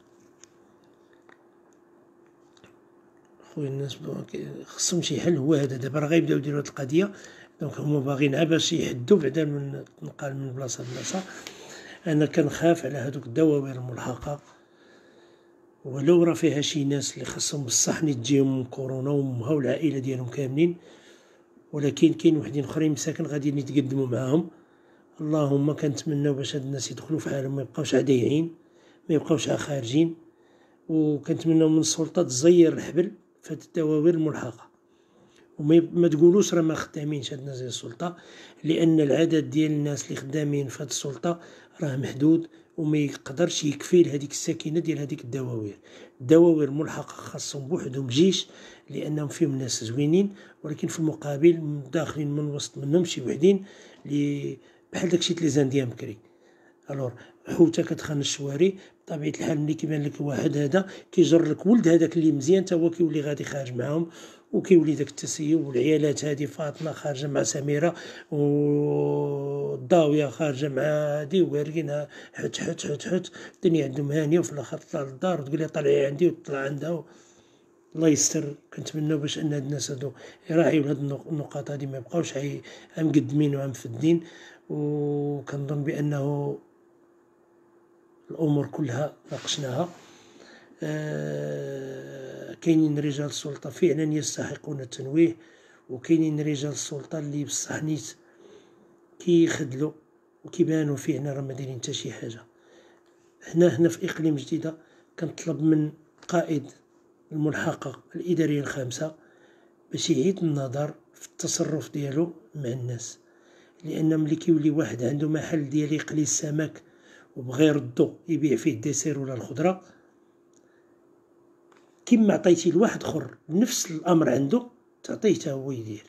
خويا الناس خصهم شي حل، هو هذا. دابا راه غيبداو يديروا هاد القضيه، دونك هما باغيين باش يحدوا بعدا من تنقال من بلاصه لبلاصه. انا كنخاف على هادوك الدواوير الملحقه، ولو راه فيها شي ناس اللي خصهم بصح تجيهم من كورونا وامها والعائله ديالهم كاملين، ولكن كاين وحدين اخرين مساكن غاديين يتقدموا معاهم. اللهم كنتمناو باش هاد الناس يدخلوا في حالهم، ما يبقاوش عاديين، ما يبقاوش خارجين. وكنتمناو من السلطه تزير الحبل في هاد الدواوير الملحقه، وما تقولوش راه ما خدامينش هاد الناس ديال السلطه، لان العدد ديال الناس اللي خدامين في هاد السلطه راه محدود وما يقدرش يكفي لهذيك السكينه ديال هذيك الدواوير الملحقه. خاصهم بوحدهم جيش، لانهم فيهم ناس زوينين، ولكن في المقابل داخلين من وسط منهم شي وحدين اللي بحال داكشي لي زانديان بكري. الور حوته كتخان الشواري بطبيعه الحال، ملي كيبان لك واحد هذا كيجر لك ولد هذاك اللي مزيان تا هو كيولي غادي خارج معاهم، وكيولي داك التسيب. والعيالات هذه فاطمه خارجه مع سميره، والضاويه خارجه مع هادي، وارقينها حت الدنيا عندهم هانيه، وفي الاخر تطلع للدار وتقول لي طلعي عندي وتطلع عندها. الله يستر. كنتمناو باش ان هاد الناس هادو يراعيو هاد النقاط هادي، ما يبقاوش مقدمين ومفدين. وكنظن بانه الامور كلها ناقشناها. كاينين رجال السلطه فعلا يستحقون التنويه، وكاينين رجال السلطه اللي بصح نيت كيخدلوا وكيبانوا فعلا راه ما دايرين حتى شي حاجه. هنا في اقليم جديده كنطلب من قائد الملحقه الاداريه الخامسه باش يعيد النظر في التصرف ديالو مع الناس، لان ملي كيولي واحد عنده محل ديال يقلي السمك وبغى يردو يبيع فيه الديسير ولا الخضره، كما عطيتي لواحد اخر نفس الامر عنده تعطيه حتى هو يدير.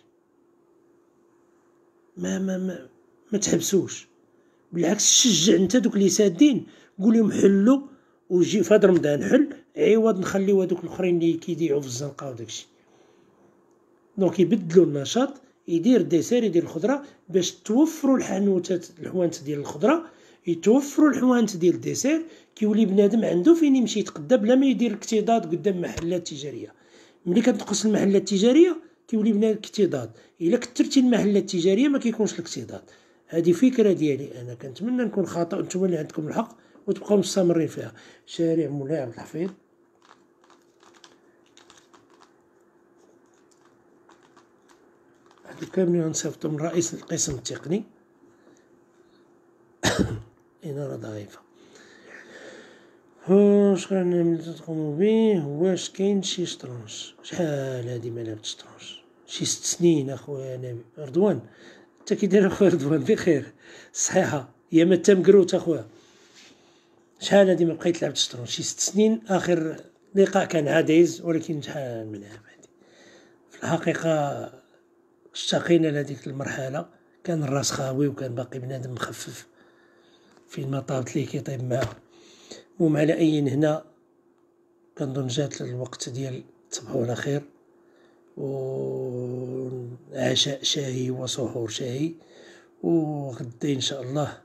ما تحبسوش، بالعكس شجع انت دوك اللي سادين، قول لهم حلوا وجي في هذا رمضان حل، عوض نخليو هذوك الاخرين اللي كيضيعوا في الزنقه وداكشي. دونك يبدلوا النشاط، يدير الديسير، يدير الخضره باش توفروا الحوانت ديال الخضره، يتوفروا الحوانت ديال الديسير، كيولي بنادم عنده فين يمشي يتقدى بلا ما يدير اكتضاد قدام محلات تجاريه. ملي كتنقص المحلات التجاريه كيولي بنادم اكتضاد، الا كثرتي المحلات التجاريه ما كيكونش الاكتضاد. هذه فكره ديالي انا، كنتمنى نكون خاطئ، نتوما اللي عندكم الحق وتبقاو مستمرين فيها. شارع مولاي عبد الحفيظ. هادو كاملين نصيفطو من رئيس القسم التقني. إنارة ضعيفة. شكرا من تقوموا به. واش كاين شي شطرونج؟ شحال هادي ما لعبتش شطرونج، شي 6 سنين اخويا نبي. رضوان انت كي داير اخويا رضوان؟ بخير صحيحه يا ما تمقروت اخويا. شحال هادي ما بقيت لعبت شطرونج؟ شي 6 سنين. اخر لقاء كان عاديز، ولكن شحال من عام هادي. في الحقيقه اشتقينا لهاديك المرحله، كان الراس خاوي وكان باقي بنادم مخفف فين ما طابت ليه كيطيب معاه. المهم على اي هنا كنظن جات الوقت ديال تصبحوا على خير، وعشاء شاهي وسحور شاهي، وغدا ان شاء الله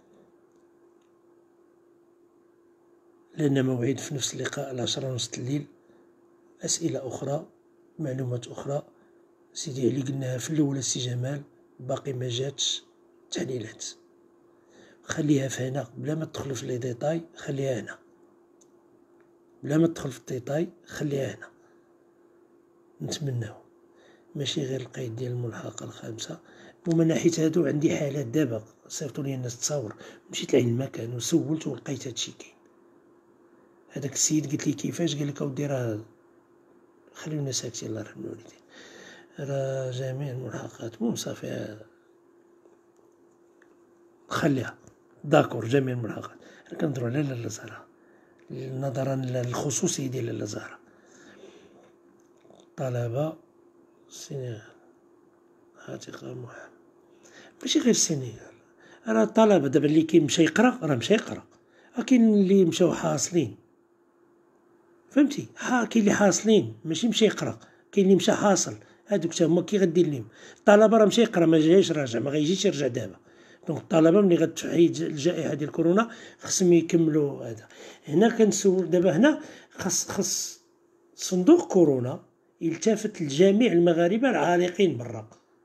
لنا موعد في نفس اللقاء 10:30 الليل. اسئله اخرى، معلومات اخرى سيدي علي قلناها في الاول. السي جمال باقي ما جاتش تحليلات، خليها في هنا بلا ما تدخل في لي ديتاي، خليها هنا بلا ما تدخل في الديتاي، خليها هنا. نتمناو ماشي غير القيد ديال الملحقه الخامسه. ومن ناحيه هادو عندي حالات دابا صيفطوا لي الناس تصاور، مشيت لعند المكان وسولت ولقيت هادشي كاين. هذاك السيد قلت لي كيفاش؟ قال لك اودي راه خليونا ساكتين الله يرحم الوالدين، راه جميع الملحقات. المهم صافي خليها داكور. جميع الملحقات انا كنهضروا على لاله زهره نظرا للخصوصيه ديال لاله زهره. طلبه السنغال عاتقه محمد، ماشي غير السنغال، راه الطلبه دابا اللي كيمشي يقرا راه مشى يقرا، كاين اللي مشاو حاصلين، فهمتي؟ كاين اللي حاصلين ماشي مشى يقرا، كاين اللي مشى حاصل، هادوك تا هما كي غدير لهم. الطلبه راه مشى يقرا، ما جايش راجع، ما غيجيش يرجع دابا. دونك الطلبه ملي غتحيد الجائحه ديال كورونا خصهم يكملوا هذا. هنا كنسول دابا، هنا خص صندوق كورونا يلتفت لجميع المغاربه العالقين برا،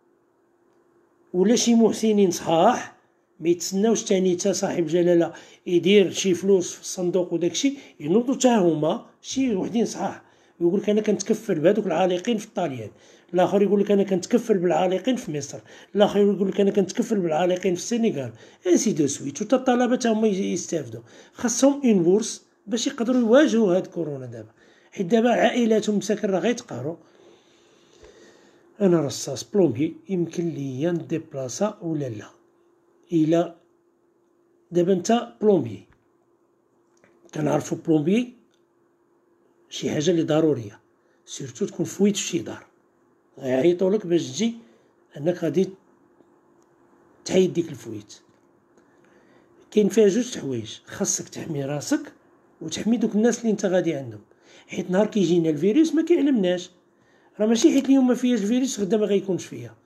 ولا شي محسنين صحاح ما يتسناوش تاني تا صاحب جلاله يدير شي فلوس في الصندوق وداكشي، ينوضوا تا هما شي وحدين صحاح ويقول لك انا كنتكفل بهذوك العالقين في الطاليان، الاخر يقول لك انا كنتكفل بالعالقين في مصر، الاخر يقول لك انا كنتكفل بالعالقين في السنغال، انسي دو سويت. وتا الطلبه تا هما يستافدوا، خاصهم اون بورس باش يقدروا يواجهوا هاد كورونا دابا، حيت دابا عائلاتهم مساكن راه غيتقهروا. انا رصاص بلومبي يمكن ليا نديبلاصا ولا لا؟ الى دابا انت بلومبي، كنعرفو بلومبي شي حاجه اللي ضروريه، سيرتو تكون فويت في شي دار غيعيطوا لك باش تجي انك غادي تحيد ديك الفويت. كاين فيها جوج حوايج، خاصك تحمي راسك وتحمي دوك الناس اللي انت غادي عندهم، حيت نهار كيجينا الفيروس ما كيعلمناش، راه ماشي حيت اليوم ما فيهاش الفيروس غدا ما غيكونش فيها.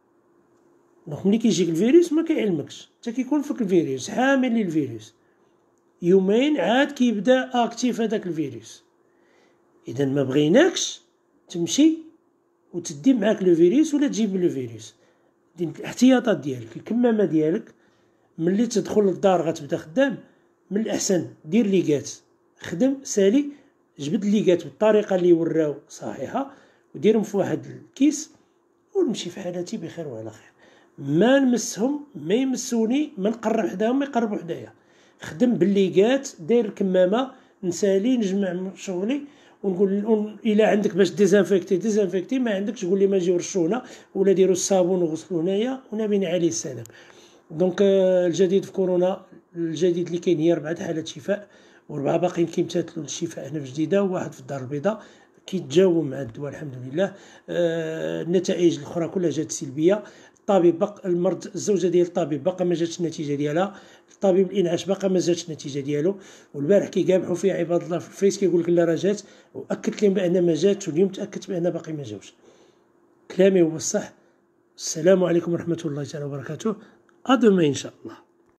دونك ملي كيجيك الفيروس ما كيعلمكش، حتى كيكون فيك الفيروس حامل للفيروس، يومين عاد كيبدا اكتيف هذاك الفيروس. اذا ما بغيناكش تمشي وتدي معاك لو فيروس ولا تجيب لو فيروس. دير الاحتياطات ديالك، الكمامه ديالك ملي تدخل للدار غتبدا خدام، من الاحسن دير ليغات، خدم سالي، جبد ليغات بالطريقه اللي وراو صحيحه وديرهم في واحد الكيس ونمشي في حالتي بخير وعلى خير. ما نمسهم، ما يمسوني، ما نقرب حداهم، ما يقربوا حدايا. خدم بالليغات، داير الكمامه، نسالي، نجمع شغلي ونقول الى عندك باش ديزانفيكتي، ما عندكش قول لي ما نجيو رشونا ولا ديروا الصابون وغسلوا هنايا ونبينا عليه السلام. دونك الجديد في كورونا، الجديد اللي كاين هي 4 حالات شفاء، و4 باقيين كيمتثلوا للشفاء هنا في جديده، وواحد في الدار البيضاء كيتجاوبوا مع الدواء الحمد لله. النتائج الاخرى كلها جات سلبيه. الطبيب المرض، الزوجه ديال الطبيب باقا ما جاتش النتيجه ديالها، الطبيب الانعاش باقا ما جاتش النتيجه ديالو، والبارح كيقابحوا فيه عباد الله في الفيس كيقول لك لا راه جات، واكدت لهم بان ما جاتش، واليوم تاكدت بان باقي ما جاوش. كلامي هو الصح، السلام عليكم ورحمة الله تعالى وبركاته. À demain إن شاء الله.